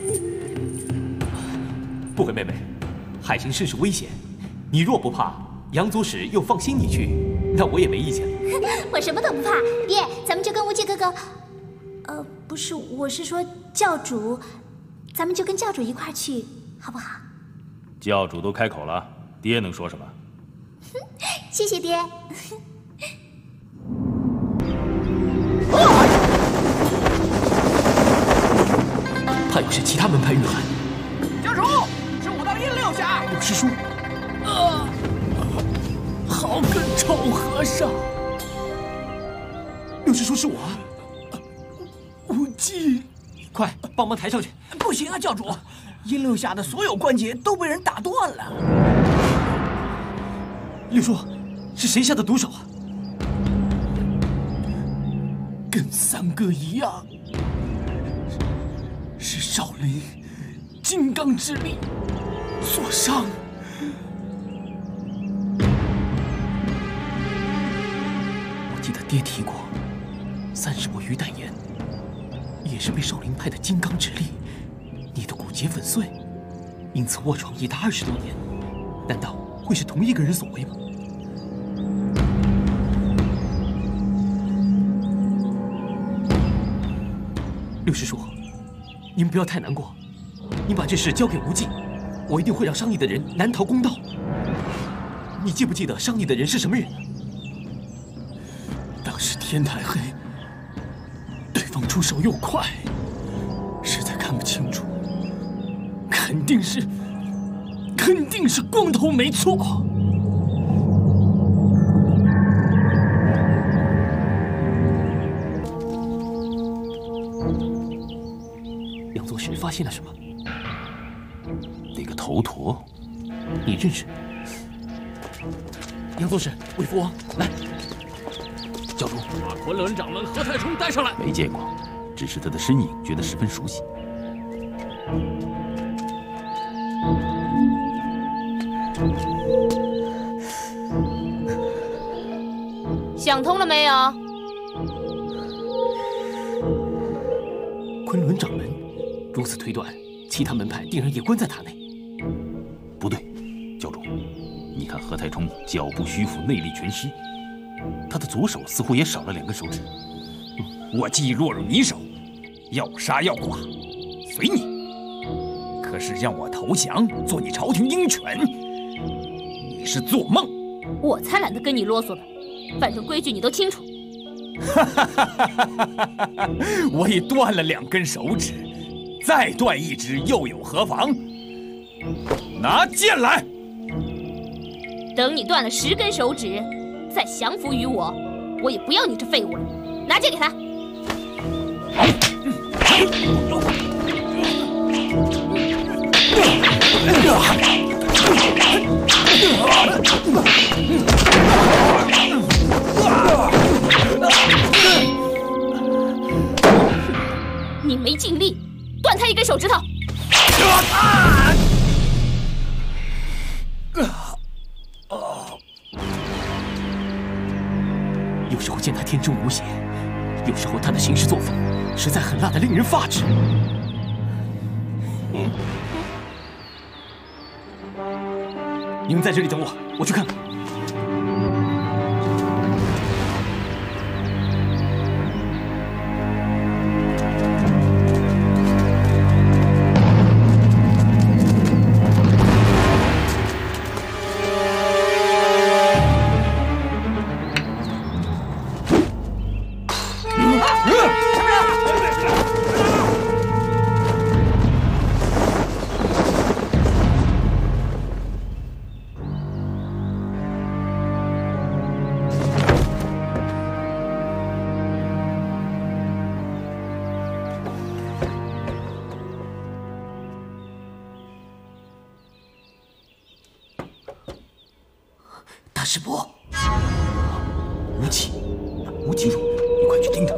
不悔妹妹，海情甚是危险，你若不怕，杨左使又放心你去，那我也没意见了。 我什么都不怕，爹，咱们就跟无忌哥哥，呃，不是，我是说教主，咱们就跟教主一块儿去，好不好？ 教主都开口了，爹能说什么？ 谢谢爹。 怕又是其他门派遇害。 教主，是武道阴六侠。 有师叔。 啊！好个臭和尚！ 六师叔是我。 无忌， 快帮忙抬上去！ 不行啊，教主，阴六侠的所有关节都被人打断了。 六叔，是谁下的毒手啊？ 跟三哥一样，是少林金刚之力所伤。 我记得爹提过，三师伯于淡言也是被少林派的金刚之力你的骨节粉碎，因此卧床已达二十多年。难道会是同一个人所为吗？六师叔，您不要太难过，您把这事交给无忌，我一定会让伤你的人难逃公道。你记不记得伤你的人是什么人？ 当时天太黑，对方出手又快，实在看不清楚，肯定是，肯定是光头没错。 发现了什么？那个头陀，你认识？杨宗使、韦福王，来，教主， 把昆仑掌门何太冲带上来。 没见过，只是他的身影觉得十分熟悉。 想通了没有？ 昆仑掌门。如此推断，其他门派定然也关在塔内。 不对，教主，你看何太冲脚步虚浮，内力全失，他的左手似乎也少了两根手指。 嗯、我既落入你手，要杀要剐，随你。可是让我投降，做你朝廷鹰犬，你是做梦。 我才懒得跟你啰嗦呢，反正规矩你都清楚。 我已断了两根手指。再断一只又有何妨？拿剑来！ 等你断了十根手指，再降服于我，我也不要你这废物了。拿剑给他！ 你没尽力，断他一根手指头。 有时候见他天真无邪，有时候他的行事作风实在很辣的令人发指。你们在这里等我，我去看看。 师伯，无忌，无忌若，你快去盯着！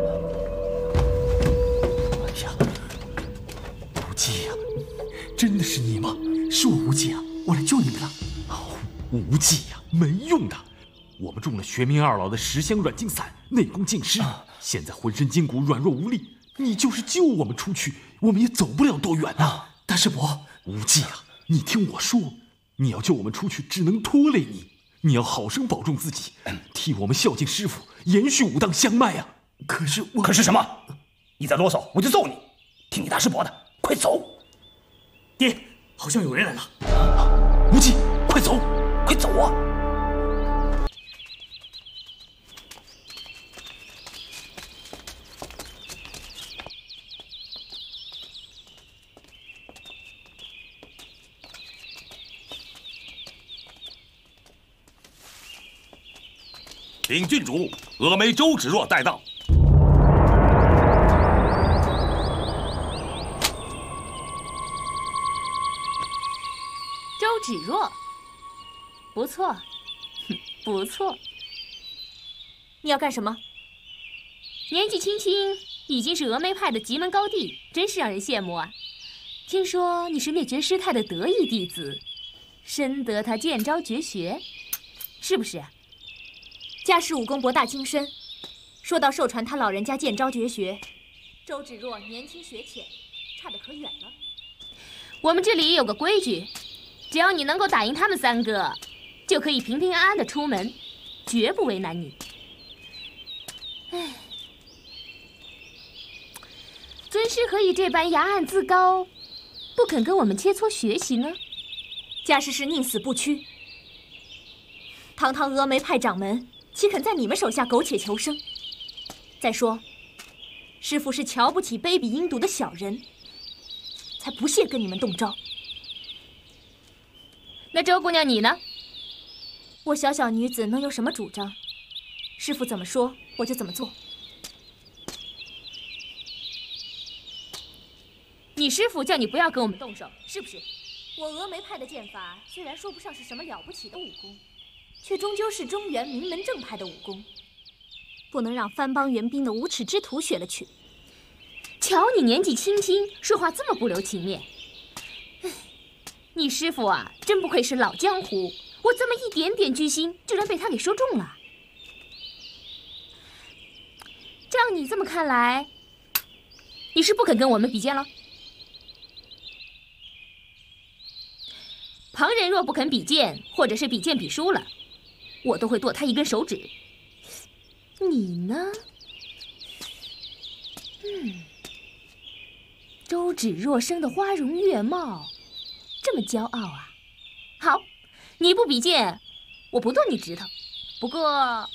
哎呀，无忌呀，真的是你吗？是我无忌啊，我来救你们了。哦，无忌呀，没用的，我们中了玄冥二老的十香软筋散，内功尽失，现在浑身筋骨软弱无力。你就是救我们出去，我们也走不了多远啊！大师伯，无忌啊，你听我说，你要救我们出去，只能拖累你。你要好生保重自己，替我们孝敬师傅，延续武当香脉啊！可是我……可是什么？你再啰嗦，我就揍你！听你大师伯的，快走！爹，好像有人来了。无忌，快走，快走啊！ 禀郡主，峨眉周芷若带到。 周芷若，不错，不错。你要干什么？年纪轻轻，已经是峨眉派的极门高弟，真是让人羡慕啊！听说你是灭绝师太的得意弟子，深得他剑招绝学，是不是？ 家世武功博大精深，说到授传他老人家剑招绝学，周芷若年轻学浅，差得可远了。 我们这里有个规矩，只要你能够打赢他们三个，就可以平平安安的出门，绝不为难你。唉，尊师何以这般牙暗自高，不肯跟我们切磋学习呢？ 家师是宁死不屈，堂堂峨眉派掌门，岂肯在你们手下苟且求生？再说，师父是瞧不起卑鄙阴毒的小人，才不屑跟你们动招。 那周姑娘你呢？ 我小小女子能有什么主张？师父怎么说，我就怎么做。 你师父叫你不要跟我们动手，是不是？ 我峨眉派的剑法虽然说不上是什么了不起的武功，却终究是中原名门正派的武功，不能让番邦援兵的无耻之徒学了去。 瞧你年纪轻轻，说话这么不留情面。你师父啊，真不愧是老江湖，我这么一点点居心，居然被他给说中了。照你这么看来，你是不肯跟我们比剑了？旁人若不肯比剑，或者是比剑比输了，我都会剁他一根手指。你呢？嗯，周芷若生得花容月貌，这么骄傲啊！好，你不比剑，我不剁你指头。不过，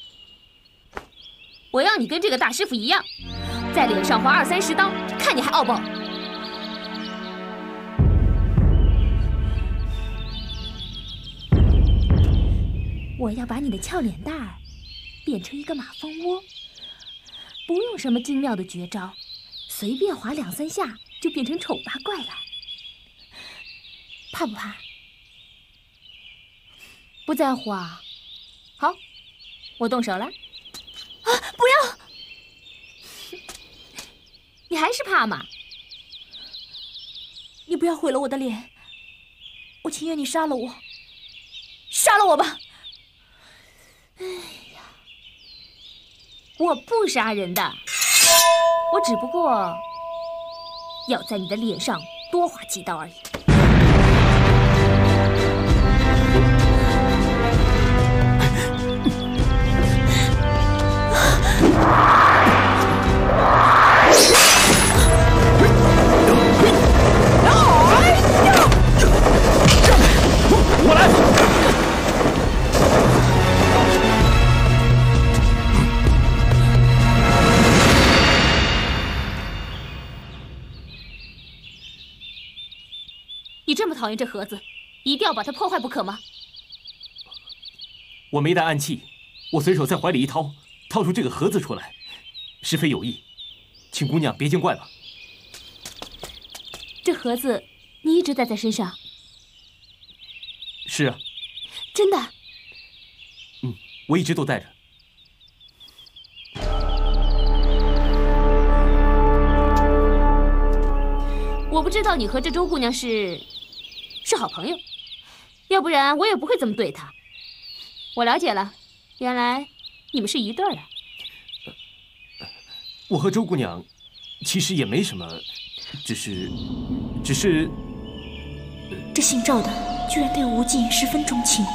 我要你跟这个大师傅一样，在脸上划二三十刀，看你还傲不傲？我要把你的俏脸蛋儿变成一个马蜂窝，不用什么精妙的绝招，随便划两三下就变成丑八怪了。怕不怕？ 不在乎啊？好，我动手了。 啊！不要！ 你还是怕吗？ 你不要毁了我的脸，我情愿你杀了我，杀了我吧！ 哎呀，我不杀人的，我只不过要在你的脸上多划几刀而已。 我来。 你这么讨厌这盒子，一定要把它破坏不可吗？ 我没带暗器，我随手在怀里一掏，掏出这个盒子出来，实非有意，请姑娘别见怪吧。 这盒子你一直带在身上？ 是啊。 真的？ 嗯，我一直都带着。 我不知道你和这周姑娘是是好朋友，要不然我也不会这么对她。我了解了，原来你们是一对儿啊。 我和周姑娘其实也没什么，只是，只是…… 这姓赵的居然对无忌十分钟情。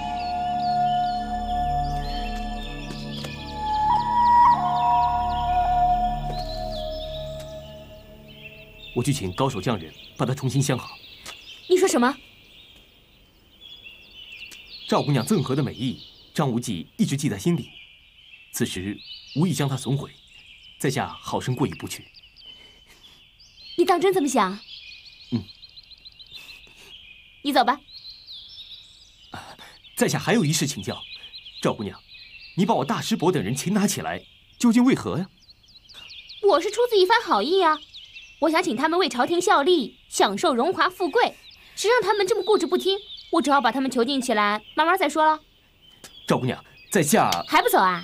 我去请高手匠人把它重新镶好。 你说什么？ 赵姑娘赠盒的美意，张无忌一直记在心里，此时无意将它损毁，在下好生过意不去。 你当真这么想？ 嗯。 你走吧。 在下还有一事请教，赵姑娘，你把我大师伯等人擒拿起来，究竟为何呀？ 我是出自一番好意呀。我想请他们为朝廷效力，享受荣华富贵。谁让他们这么固执不听，我只好把他们囚禁起来，慢慢再说了。 赵姑娘，在下还不走啊？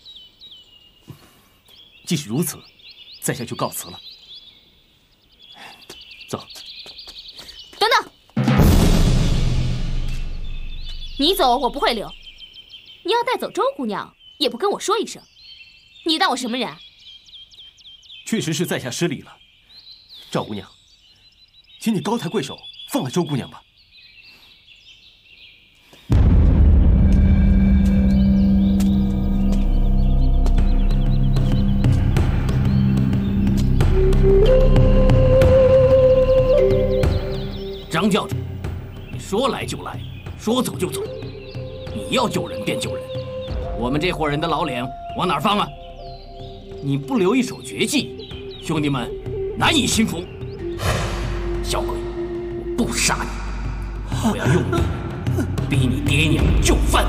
既是如此，在下就告辞了。走。 等等，你走我不会留。你要带走周姑娘，也不跟我说一声，你当我什么人啊？ 确实是在下失礼了。赵姑娘，请你高抬贵手，放了周姑娘吧。 张教主，你说来就来，说走就走，你要救人便救人，我们这伙人的老脸往哪儿放啊？你不留一手绝技，兄弟们难以心服。小鬼，我不杀你，我要用你逼你爹娘就范。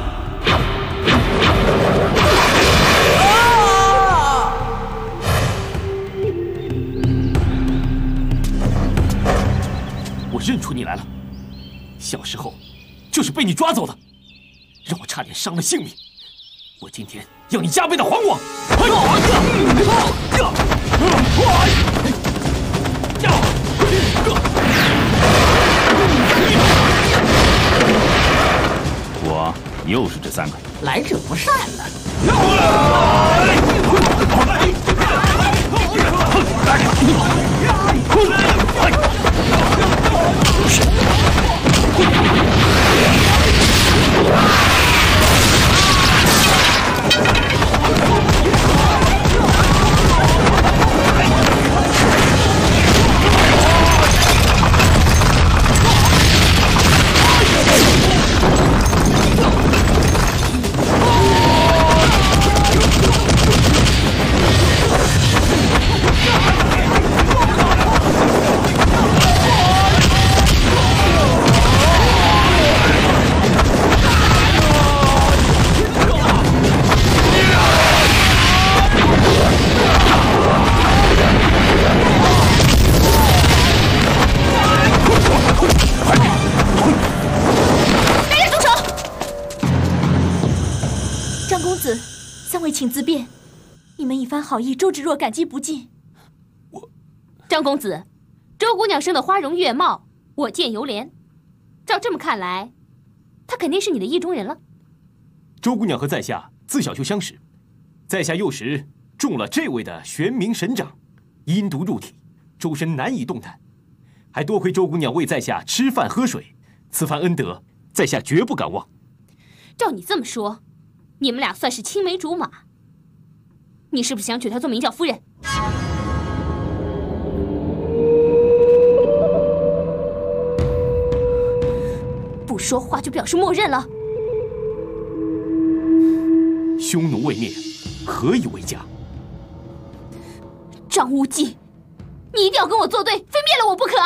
我认出你来了，小时候就是被你抓走的，让我差点伤了性命。我今天要你加倍的还我！ 我又是这三个， 来者不善了。 啊！ 请自便。你们一番好意，周芷若感激不尽。 我，张公子，周姑娘生的花容月貌，我见犹怜。照这么看来，她肯定是你的意中人了。 周姑娘和在下自小就相识，在下幼时中了这位的玄冥神掌，阴毒入体，周身难以动弹。还多亏周姑娘为在下吃饭喝水，此番恩德，在下绝不敢忘。 照你这么说，你们俩算是青梅竹马。你是不是想娶她做明教夫人？不说话就表示默认了。 匈奴未灭，何以为家？ 张无忌，你一定要跟我作对，非灭了我不可！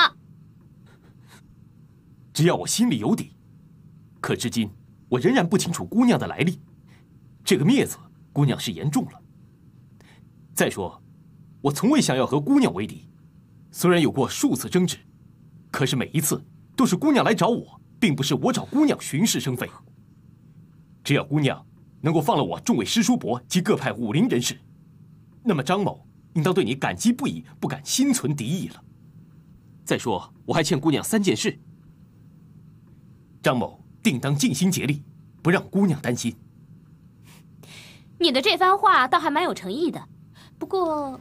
只要我心里有底，可至今我仍然不清楚姑娘的来历。这个灭字，姑娘是言重了。再说，我从未想要和姑娘为敌，虽然有过数次争执，可是每一次都是姑娘来找我，并不是我找姑娘巡视生非。只要姑娘能够放了我众位师叔伯及各派武林人士，那么张某应当对你感激不已，不敢心存敌意了。再说，我还欠姑娘三件事，张某定当尽心竭力，不让姑娘担心。 你的这番话倒还蛮有诚意的，不过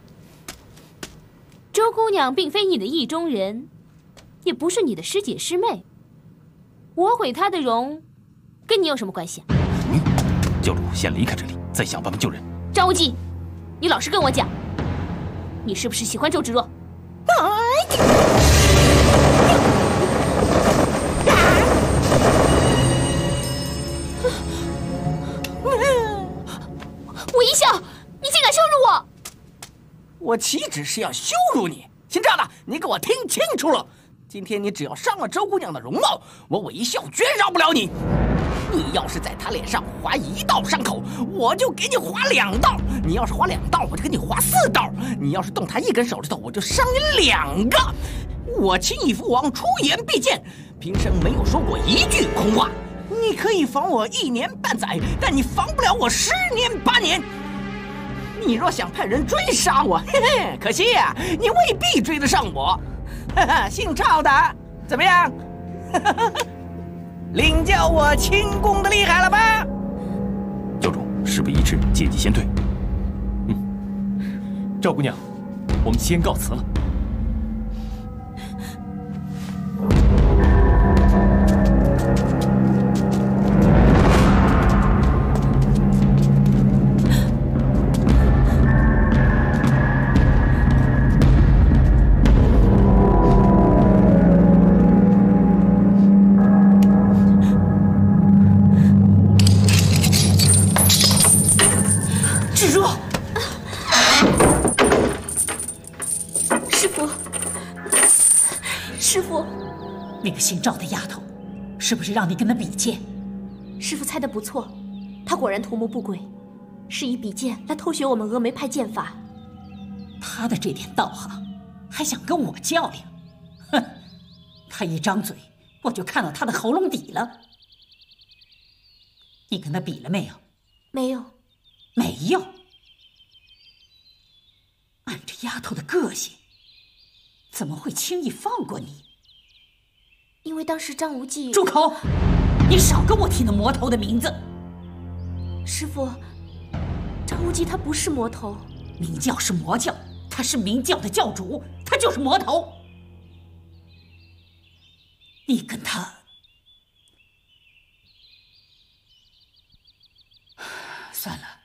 周姑娘并非你的意中人，也不是你的师姐师妹，我毁她的容，跟你有什么关系啊？ 嗯，教主先离开这里，再想办法救人。 张无忌，你老实跟我讲，你是不是喜欢周芷若？我一笑，你竟敢羞辱我！ 我岂止是要羞辱你？姓赵的，你给我听清楚了！今天你只要伤了周姑娘的容貌，我韦一笑绝饶不了你。你要是在她脸上划一道伤口，我就给你划两道；你要是划两道，我就给你划四道；你要是动她一根手指头，我就伤你两个。我秦义父王出言必谏，平生没有说过一句空话。你可以防我一年半载，但你防不了我十年八年。你若想派人追杀我，嘿嘿，可惜呀、啊，你未必追得上我。哈哈，姓赵的怎么样？领教我轻功的厉害了吧？ 教主，事不宜迟，借机先退。 嗯，赵姑娘，我们先告辞了。 那个姓赵的丫头，是不是让你跟她比剑？ 师父猜得不错，她果然图谋不轨，是以比剑来偷学我们峨眉派剑法。 她的这点道行，还想跟我较量？哼！她一张嘴，我就看到她的喉咙底了。你跟她比了没有？ 没有。 没有。按这丫头的个性，怎么会轻易放过你？ 因为当时张无忌…… 住口！你少跟我提那魔头的名字。 师父，张无忌他不是魔头。 明教是魔教，他是明教的教主，他就是魔头。你跟他……算了，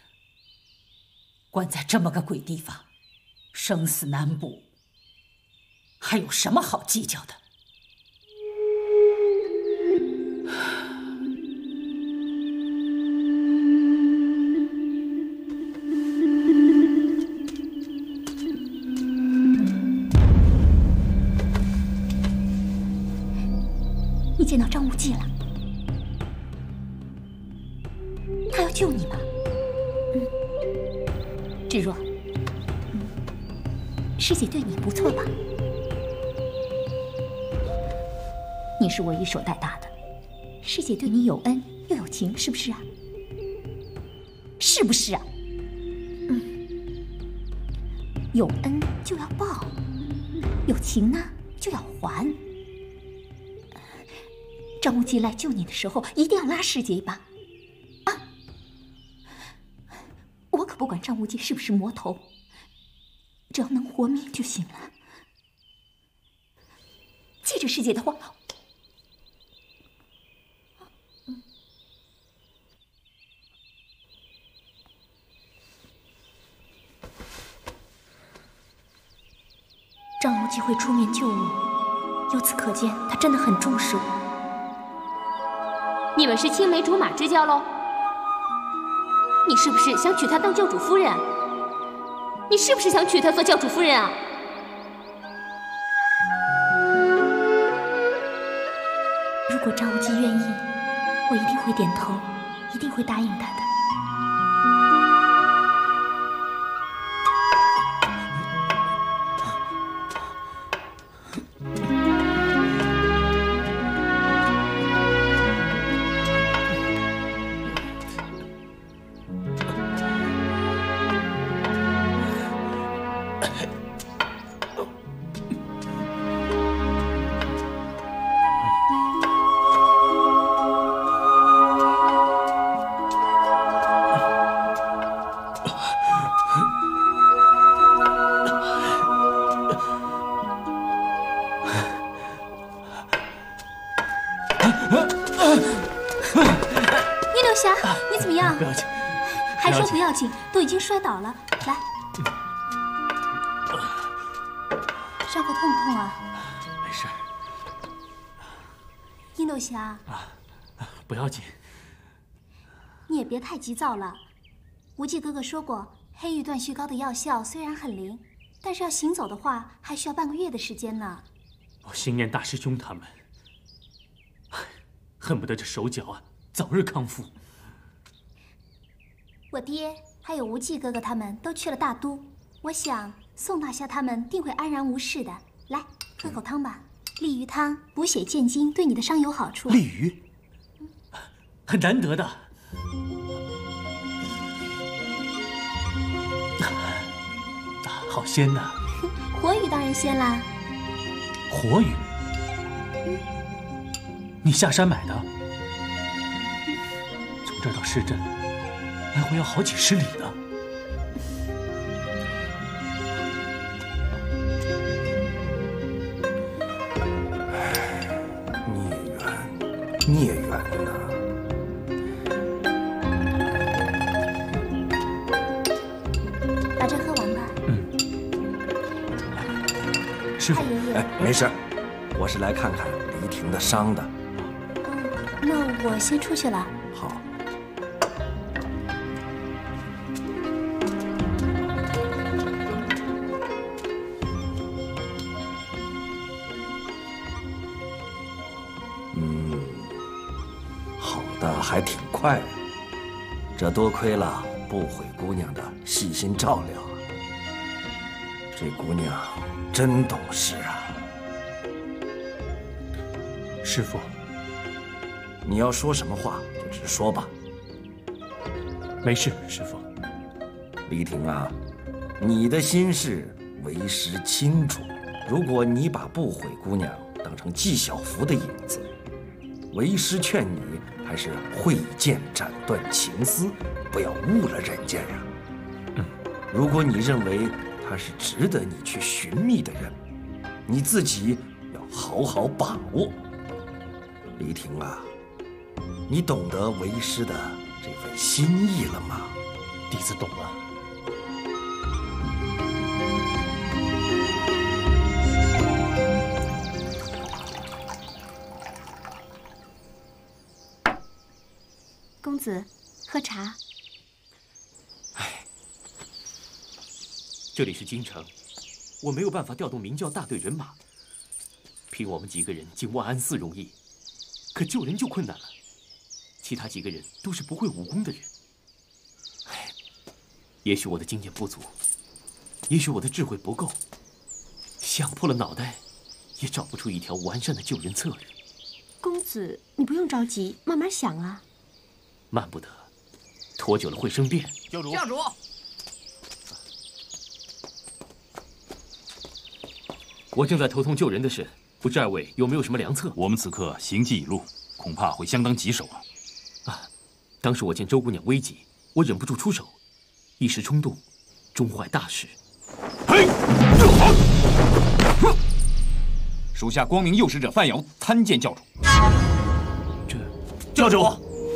关在这么个鬼地方，生死难卜，还有什么好计较的？ 你见到张无忌了，他要救你吗？嗯，芷若，嗯，师姐对你不错吧？你是我一手带大的，师姐对你有恩又有情，是不是啊？是。 是不是啊？嗯，有恩就要报，有情呢就要还。张无忌来救你的时候，一定要拉师姐一把啊！我可不管张无忌是不是魔头，只要能活命就行了。记着师姐的话。张无忌会出面救我，由此可见，他真的很重视我。 你们是青梅竹马之交喽？你是不是想娶她当教主夫人啊？你是不是想娶她做教主夫人啊？ 如果张无忌愿意，我一定会点头，一定会答应他的。都已经摔倒了，来，伤口痛不痛啊？ 没事。 印度侠啊，不要紧。 你也别太急躁了。无忌哥哥说过，黑玉断续膏的药效虽然很灵，但是要行走的话，还需要半个月的时间呢。 我心念大师兄他们，恨不得这手脚啊早日康复。 我爹。还有无忌哥哥他们都去了大都，我想宋大侠他们定会安然无事的。来，喝口汤吧，利鱼汤补血健筋，对你的伤有好处。 利鱼，很难得的。啊，好鲜呐！ 活鱼当然鲜啦。 活鱼？嗯、你下山买的？从这儿到市镇。来回要好几十里呢。 孽缘，孽缘呐！ 把这喝完吧。 嗯。师傅， 哎，没事，我是来看看黎婷的伤的。 嗯，那我先出去了。 好。还挺快的，这多亏了不悔姑娘的细心照料啊！这姑娘真懂事啊！ 师傅， 你要说什么话就直说吧。 没事，师傅。 黎婷啊，你的心事为师清楚。如果你把不悔姑娘当成纪晓芙的影子，为师劝你。还是挥剑斩断情丝，不要误了人家呀。 嗯， 如果你认为他是值得你去寻觅的人，你自己要好好把握。黎婷啊，你懂得为师的这份心意了吗？ 弟子懂了。 公子，喝茶。 唉，这里是京城，我没有办法调动明教大队人马。凭我们几个人进万安寺容易，可救人就困难了。其他几个人都是不会武功的人。唉，也许我的经验不足，也许我的智慧不够，想破了脑袋，也找不出一条完善的救人策略。 公子，你不用着急，慢慢想啊。 慢不得， 拖久了会生变。 教主， 教主， 我正在头痛救人的事，不知二位有没有什么良策？ 我们此刻行迹已路，恐怕会相当棘手啊！ 啊，当时我见周姑娘危急，我忍不住出手，一时冲动，终坏大事。 嘿，属下光明诱使者范瑶参见教主。 这， 教主。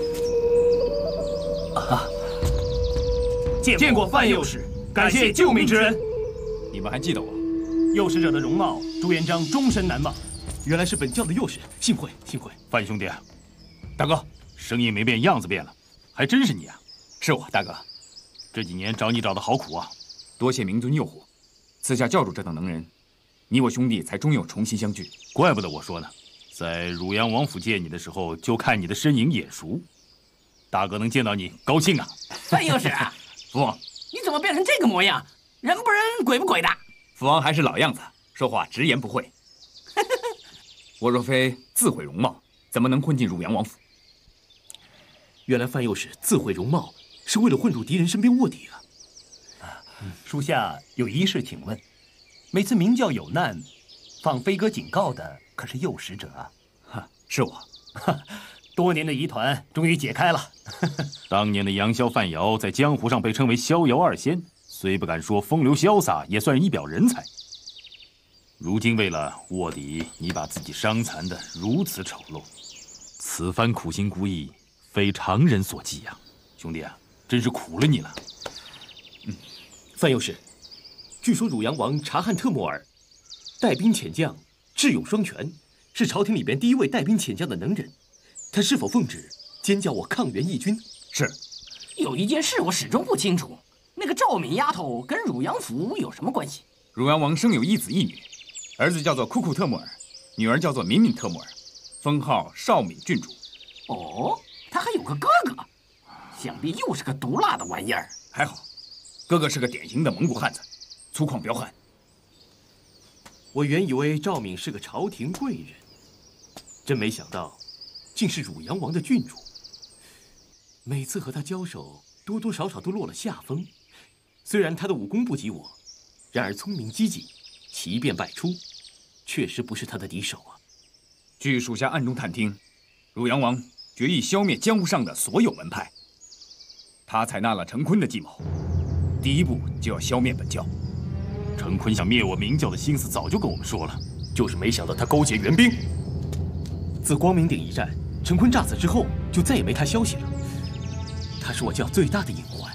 啊，见过范诱使，感谢救命之恩。 你们还记得我？ 诱使者的容貌，朱元璋终身难忘。 原来是本教的诱使，幸会幸会。 范兄弟，大哥，声音没变，样子变了，还真是你啊！ 是我，大哥。 这几年找你找的好苦啊， 多谢明尊诱护，赐下教主这等能人，你我兄弟才终有重新相聚。 怪不得我说呢，在汝阳王府见你的时候，就看你的身影眼熟。大哥能见到你，高兴啊！ 范诱使啊， 父王， 你怎么变成这个模样？人不人，鬼不鬼的？ 父王还是老样子，说话直言不讳。我若非自毁容貌，怎么能混进汝阳王府？ 原来范诱使自毁容貌，是为了混入敌人身边卧底啊！ 属下有一事请问：每次明教有难，放飞鸽警告的可是诱使者啊？ 哈，是我。 多年的疑团终于解开了。 当年的杨逍、范瑶在江湖上被称为逍遥二仙，虽不敢说风流潇洒，也算一表人才。如今为了卧底，你把自己伤残的如此丑陋，此番苦心孤诣，非常人所及呀、啊！兄弟啊，真是苦了你了。 嗯，范诱使，据说汝阳王察罕特木尔，带兵遣将，智勇双全，是朝廷里边第一位带兵遣将的能人。他是否奉旨监教我抗元义军？ 是。 有一件事我始终不清楚，那个赵敏丫头跟汝阳府有什么关系？ 汝阳王生有一子一女，儿子叫做库库特木尔，女儿叫做敏敏特木尔，封号少敏郡主。 哦，他还有个哥哥，想必又是个毒辣的玩意儿。 还好，哥哥是个典型的蒙古汉子，粗犷彪悍。 我原以为赵敏是个朝廷贵人，真没想到竟是汝阳王的郡主。每次和他交手，多多少少都落了下风。虽然他的武功不及我，然而聪明机警，奇变百出，确实不是他的敌手啊。 据属下暗中探听，汝阳王决意消灭江湖上的所有门派。他采纳了成昆的计谋，第一步就要消灭本教。 成昆想灭我明教的心思早就跟我们说了， 就是没想到他勾结援兵。自光明顶一战，成昆诈死之后，就再也没他消息了。他是我教最大的隐患。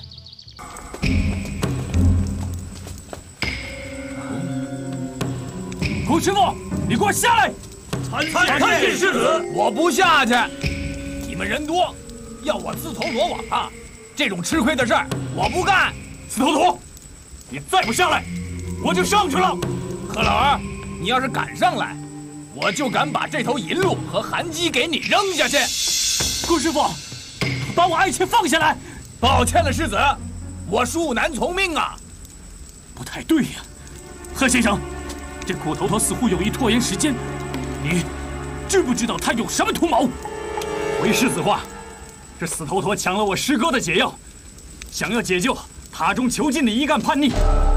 孔师傅，你给我下来！ 参参见世子。 我不下去。你们人多，要我自投罗网啊！这种吃亏的事儿我不干。 死头陀，你再不下来，我就上去了。 何老儿，你要是敢上来，我就敢把这头银鹿和韩姬给你扔下去。 顾师傅，把我爱妾放下来。 抱歉了，世子，我恕难从命啊。 不太对呀，贺先生，这苦头头似乎有意拖延时间，你知不知道他有什么图谋？回世子话，这死头陀抢了我师哥的解药，想要解救塔中囚禁的一干叛逆。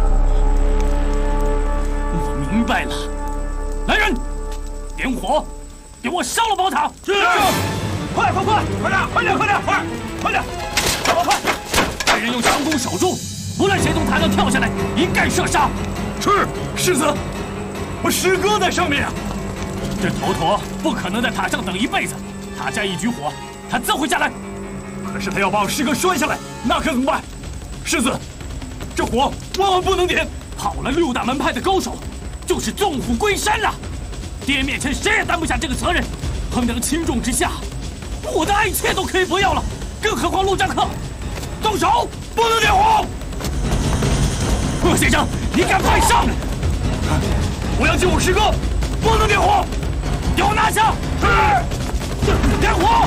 我明白了，来人，点火，给我烧了宝塔！ 是。 快快快，快点，快点，快点，快，快点，快快快！派人用强弓守住，无论谁从塔上跳下来，一概射杀。是，世子。我师哥在上面啊！这头陀不可能在塔上等一辈子，塔下一举火，他自会下来。可是他要把我师哥摔下来，那可怎么办？世子，这火万万不能点！跑了六大门派的高手，就是纵虎归山了。爹面前谁也担不下这个责任。衡量轻重之下，我的爱妾都可以不要了，更何况陆战客？动手，不能点火！陆先生，你敢快上！我要救我师哥，不能点火，给我拿下！是，点火！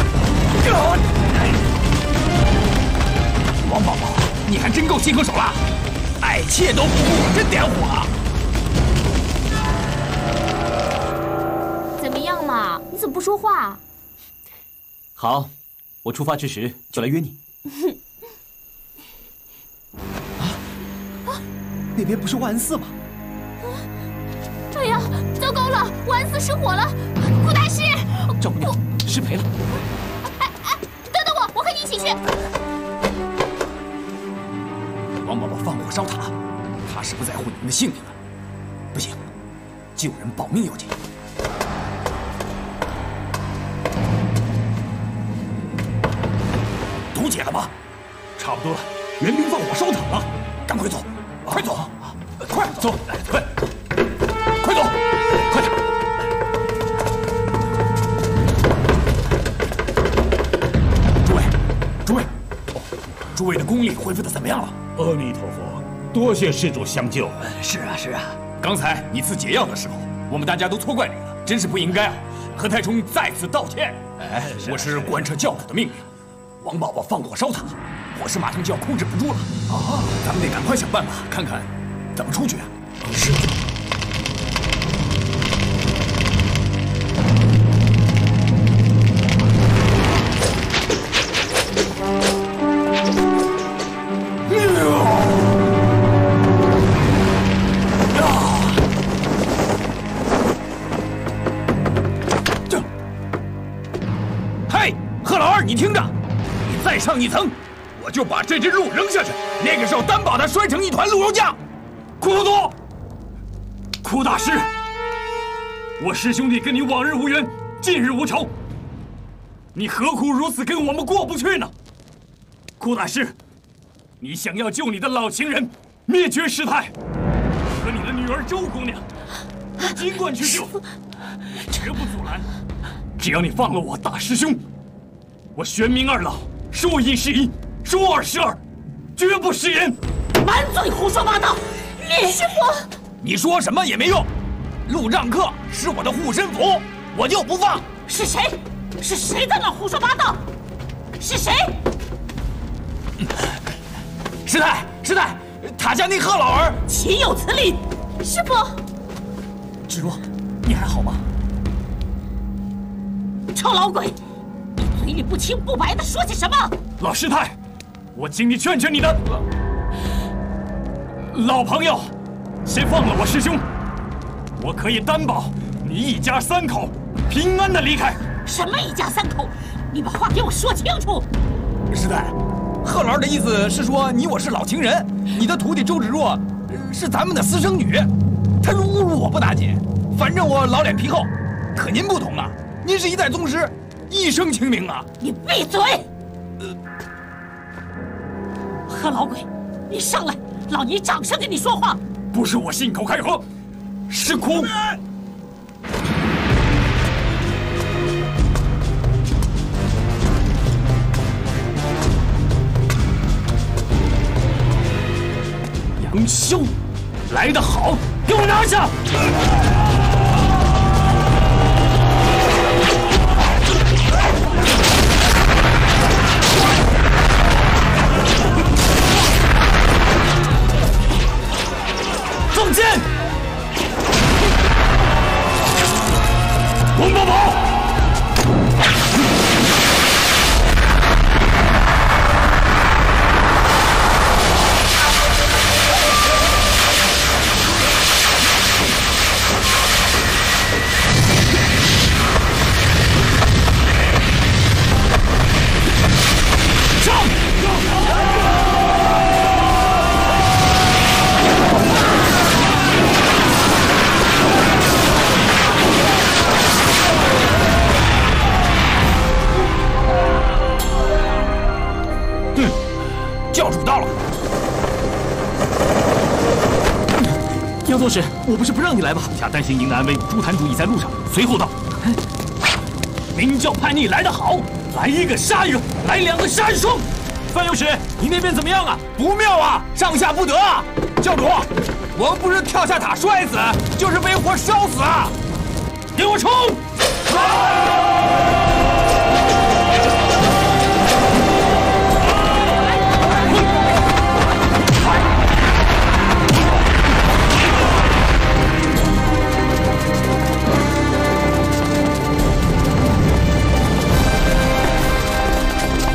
王宝宝，你还真够心狠手辣，爱妾都不顾，真点火啊！ 怎么样嘛？你怎么不说话？ 好，我出发之时就来约你。 那边不是万安寺吗？ 哎呀，糟糕了，万安寺失火了！顾大师， 赵姑娘，失陪了。 哎哎，等等我，我和你一起去。 王宝宝放火烧塔，他是不在乎你们的性命了。不行，救人保命要紧。堵解了吗？ 差不多了，援兵放火烧塔了， 赶快走，快走， 快走，快， 快走，快点！诸位，诸位，哦，诸位的功力恢复的怎么样了？ 阿弥陀佛，多谢施主相救。 是啊，是啊，刚才你赐解药的时候，我们大家都错怪你了，真是不应该啊！何太冲再次道歉。哎，我是贯彻教主的命令。王宝宝放火烧塔，火势马上就要控制不住了啊！咱们得赶快想办法，看看怎么出去啊！是。 这，嘿，贺老二，你听着！再上一层，我就把这只鹿扔下去，那个时候担保它摔成一团鹿肉酱。 库都督，库大师，我师兄弟跟你往日无冤，近日无仇，你何苦如此跟我们过不去呢？库大师，你想要救你的老情人，灭绝师太，和你的女儿周姑娘，你尽管去救，绝不阻拦。只要你放了我大师兄，我玄冥二老。说一是一，说二是二，绝不食言。 满嘴胡说八道！你师傅， 你说什么也没用。陆让客是我的护身符，我就不放。 是谁？是谁在那胡说八道？是谁？ 师太，师太，塔下那贺老儿岂有此理！师傅， 芷若，你还好吗？ 臭老鬼！嘴里不清不白的说些什么？ 老师太，我请你劝劝你的老朋友，先放了我师兄，我可以担保你一家三口平安的离开。 什么一家三口？你把话给我说清楚。 师太，贺老二的意思是说你我是老情人，你的徒弟周芷若是咱们的私生女，他如侮辱我不打紧，反正我老脸皮厚。可您不同啊，您是一代宗师。一生清明啊！ 你闭嘴！呃，贺老鬼，你上来，老尼掌上跟你说话。 不是我信口开河，是苦。杨修，来得好，给我拿下！放箭！王宝宝，教主到了。 杨宗师，我不是不让你来吗？ 下担心您的安危，朱坛主已在路上，随后到。明教叛逆来得好，来一个杀一个，来两个杀一双。范有使，你那边怎么样啊？ 不妙啊，上下不得啊！教主，我们不是跳下塔摔死，就是被火烧死啊！ 给我冲！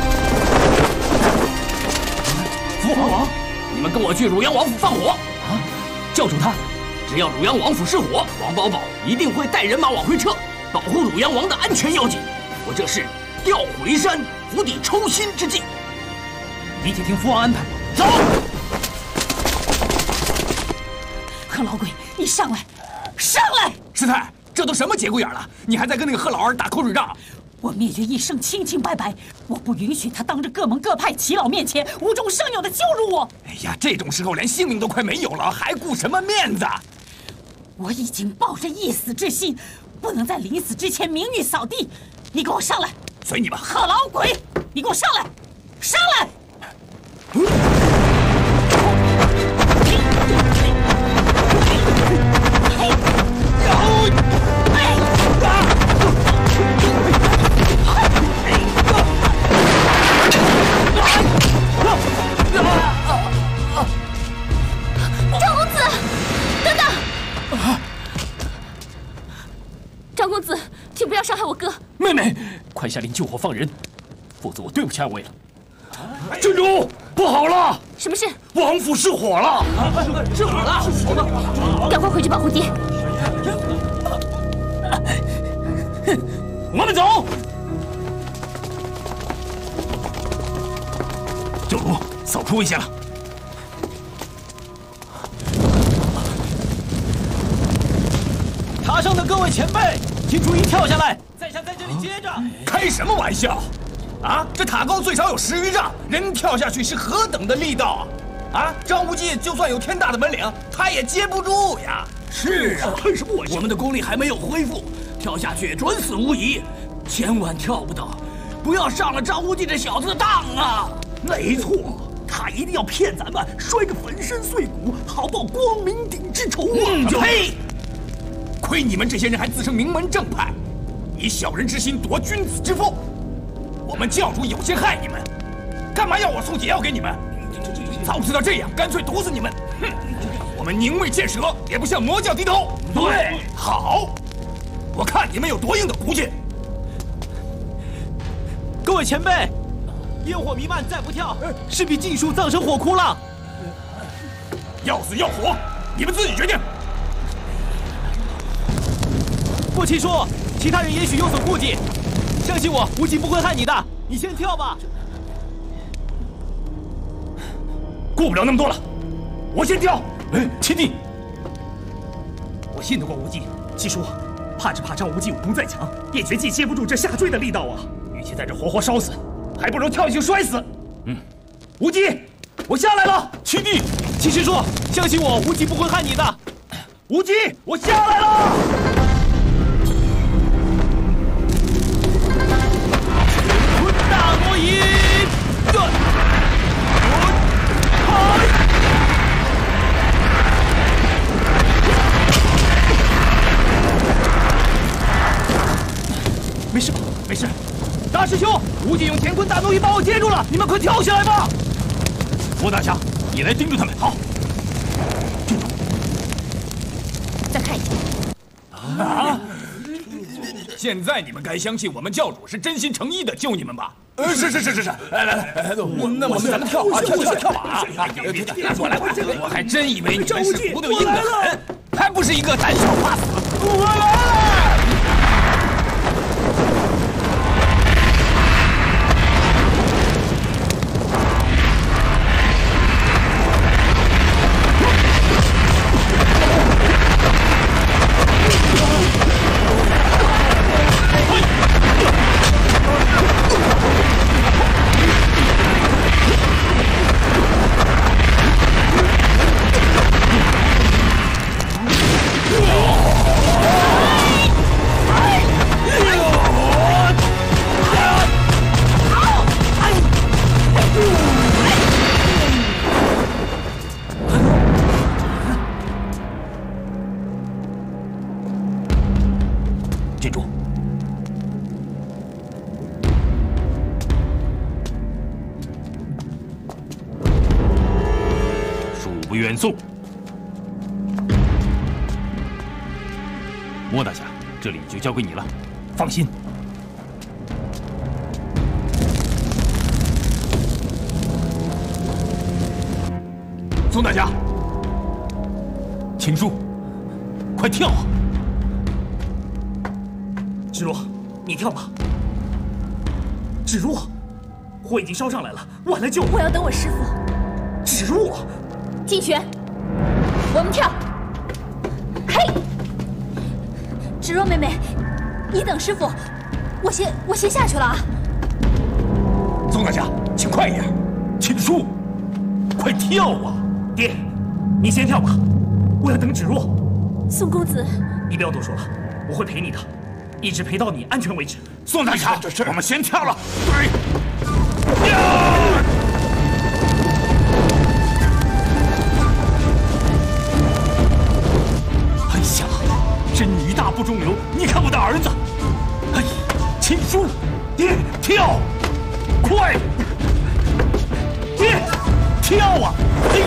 父皇，你们跟我去汝阳王府放火啊！ 教主他，只要汝阳王府失火，王宝宝一定会带人马往回撤，保护汝阳王的安全要紧。我这是调虎离山、釜底抽薪之计。 李铁听父王安排，走。 贺老鬼，你上来，上来！ 师太，这都什么节骨眼了，你还在跟那个贺老二打口水仗？ 我灭绝一生清清白白，我不允许他当着各门各派耆老面前无中生有的羞辱我。 哎呀，这种时候连性命都快没有了，还顾什么面子？ 我已经抱着一死之心，不能在临死之前名誉扫地。你给我上来！ 随你吧。 贺老鬼，你给我上来！上来！ 张公子，等等！张公子，请不要伤害我哥。 妹妹，快下令救火放人，否则我对不起二位了。郡主，不好了！ 什么事？ 王府失火了！ 失火了！ 赶快回去保护爹。 我们走。九如，扫除危险了。 塔上的各位前辈，请注意跳下来，在下在这里接着。 开什么玩笑？啊，这塔高最少有十余丈，人跳下去是何等的力道啊！啊，张无忌就算有天大的本领，他也接不住呀。 是啊，开什么玩笑？我们的功力还没有恢复，跳下去准死无疑，千万跳不得，不要上了张无忌这小子的当啊！ 没错，他一定要骗咱们摔个粉身碎骨，好报光明顶之仇啊！ 嗯，呸！亏你们这些人还自称名门正派，以小人之心夺君子之腹。我们教主有些害你们，干嘛要我送解药给你们？早知道这样，干脆毒死你们！哼！我们宁为见蛇，也不向魔教低头。 对， 好，我看你们有多硬的骨气！ 各位前辈，烟火弥漫，再不跳，势必尽数葬身火窟了。 要死要活，你们自己决定。 不清楚，其他人也许有所顾忌。相信我，无忌不会害你的。你先跳吧。 顾不了那么多了，我先跳。 哎，七弟，我信得过无忌。七叔，怕只怕张无忌武功再强，也绝技接不住这下坠的力道啊！与其在这活活烧死，还不如跳下去摔死。嗯，无忌，我下来了。 七弟，七师叔，相信我，无忌不会害你的。 无忌，我下来了。 大魔音，对， 没事吧？没事。大师兄，无忌用乾坤大挪移把我接住了，你们快跳下来吧！ 莫大侠，你来盯住他们。好。 郡主， 再看一下。 啊！现在你们该相信我们教主是真心诚意的救你们吧？ 呃，是是是是是，来来来，我那我们咱们跳啊跳跳跳啊！ 我来，我还真以为你们是不对硬的很，还不是一个胆小怕死。 我来！ 郡主， 恕不远送。莫大侠，这里就交给你了。 放心。 宋大侠， 青叔，快跳啊！ 芷若，你跳吧。芷若，火已经烧上来了，晚了就…… 我要等我师傅。 芷若， 金泉，我们跳。嘿，芷若妹妹，你等师傅，我先我先下去了啊。 宋大侠，请快一点。青叔，快跳啊！ 爹，你先跳吧，我要等芷若。 宋公子， 你不要多说了，我会陪你的，一直陪到你安全为止。 宋大侠，我们先跳了。对。 哎呀，真女大不中留！你看我的儿子，哎，青叔，爹跳，快，爹跳啊！嘿。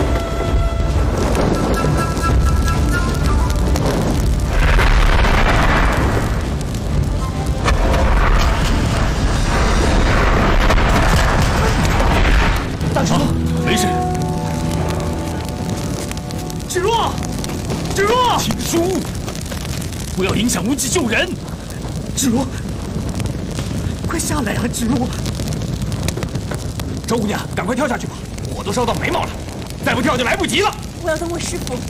大叔， 没事。 芷若，芷若， 青叔，不要影响无忌救人。 芷若，快下来啊！芷若， 周姑娘，赶快跳下去吧，火都烧到眉毛了，再不跳就来不及了。 我要等我师傅。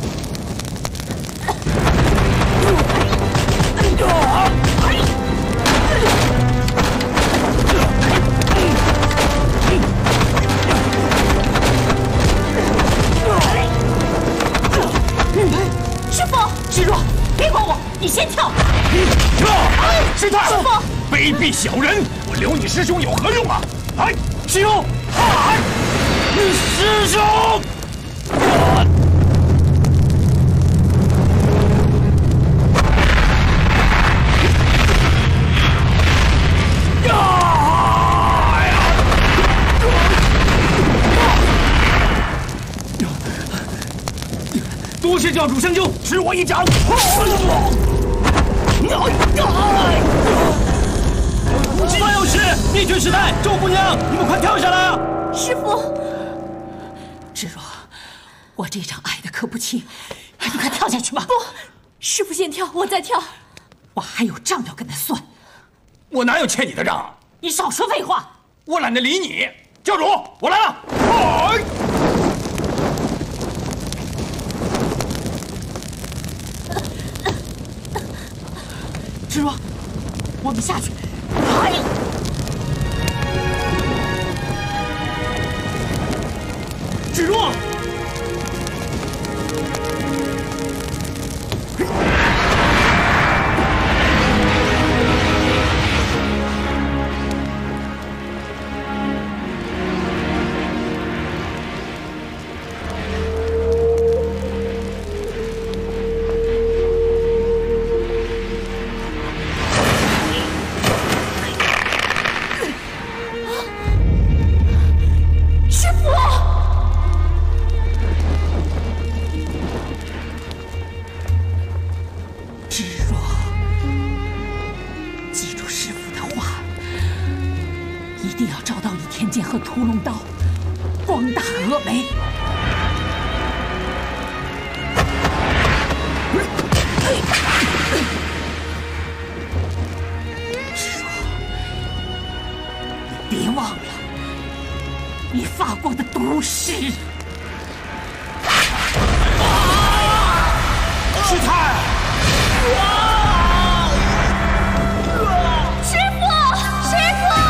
师傅， 芷若，别管我，你先跳。 师太， 师傅， 卑鄙小人，我留你师兄有何用啊？来，师兄，来，师兄。 多谢教主相救，吃我一掌！方有事，灭绝师太，周姑娘，你们快跳下来啊！ 师傅， 芷若，我这掌挨得可不轻，你快跳下去吧。 不，师傅先跳，我再跳。 我还有账要跟他算。 我哪有欠你的账？ 你少说废话！ 我懒得理你。教主，我来了。哎芷若，我们下去。哎！ 芷若， 和屠龙刀，光大峨眉。芷若，你别忘了，你发过的毒誓。 师太。 师傅，师傅。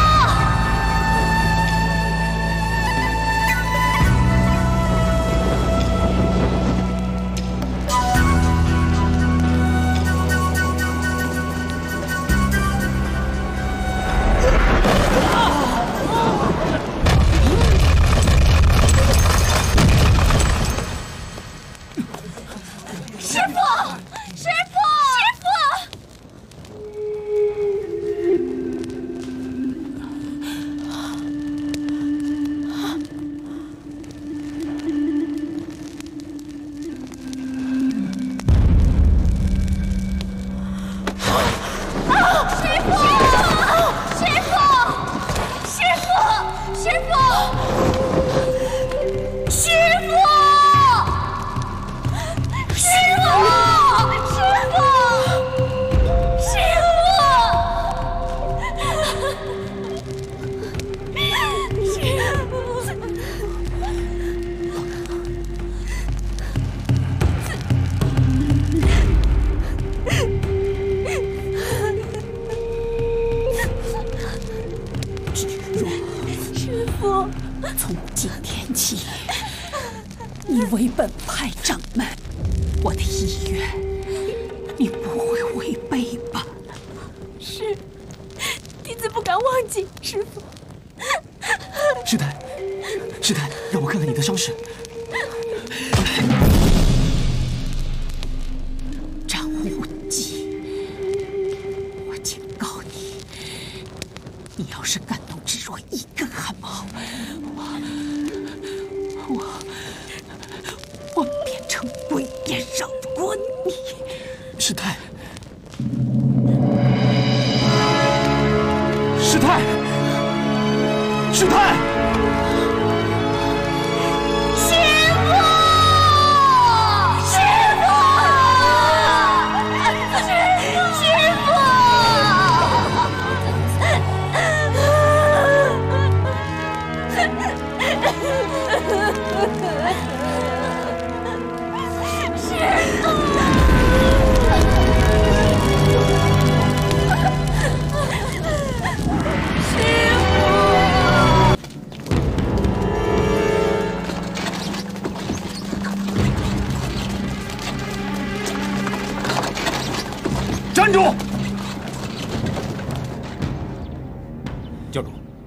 为本派掌门，我的意愿你不会违背吧？ 是，弟子不敢忘记师父。 师太，师太，让我看看你的伤势。 张无忌，我警告你，你要是敢动芷若一根汗毛，我我我变成鬼也饶不过你。 师太，师太，师太。 站住！教主，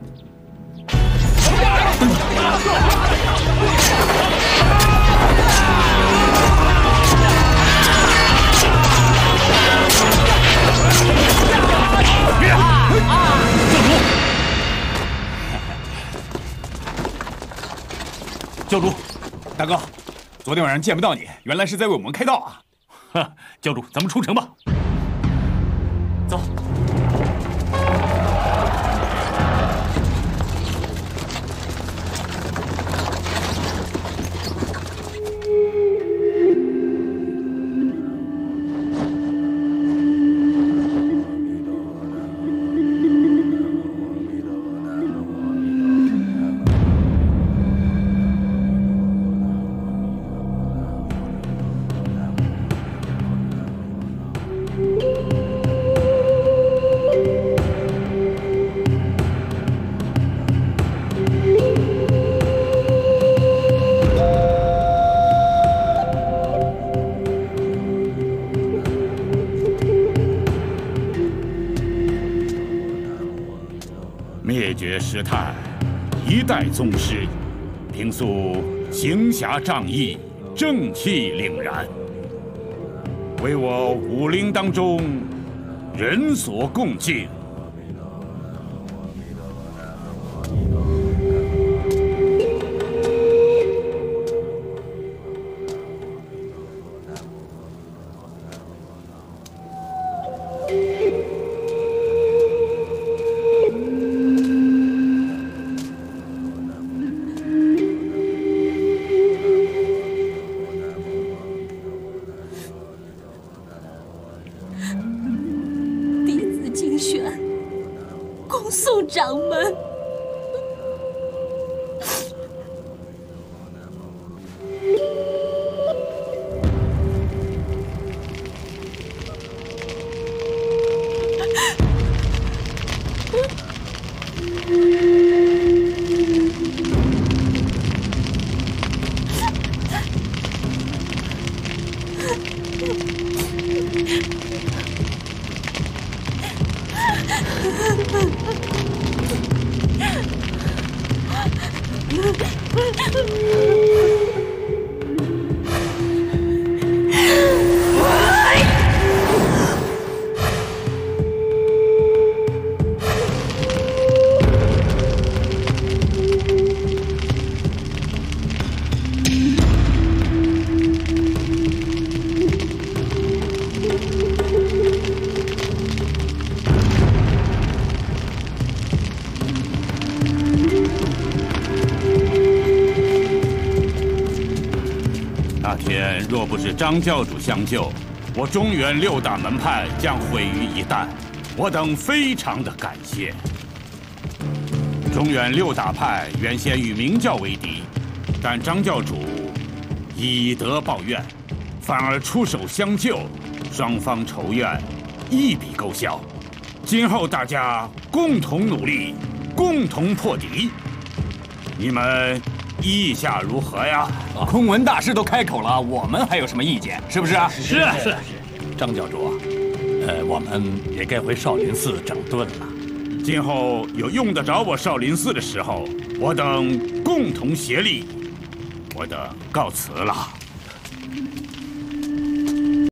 教主， 大哥，昨天晚上见不到你，原来是在为我们开道啊！ 哈，教主，咱们出城吧。走。 灭绝师太，一代宗师，平素行侠仗义，正气凛然，为我武林当中人所共敬。 宋掌门，若不是张教主相救，我中原六大门派将毁于一旦，我等非常的感谢。中原六大派原先与明教为敌，但张教主以德报怨，反而出手相救，双方仇怨一笔勾销。今后大家共同努力，共同破敌。你们意下如何呀？ 空文大师都开口了，我们还有什么意见？是不是啊？ 是啊是啊是。张教主啊，呃，我们也该回少林寺整顿了。 今后有用得着我少林寺的时候，我等共同协力。我等告辞了。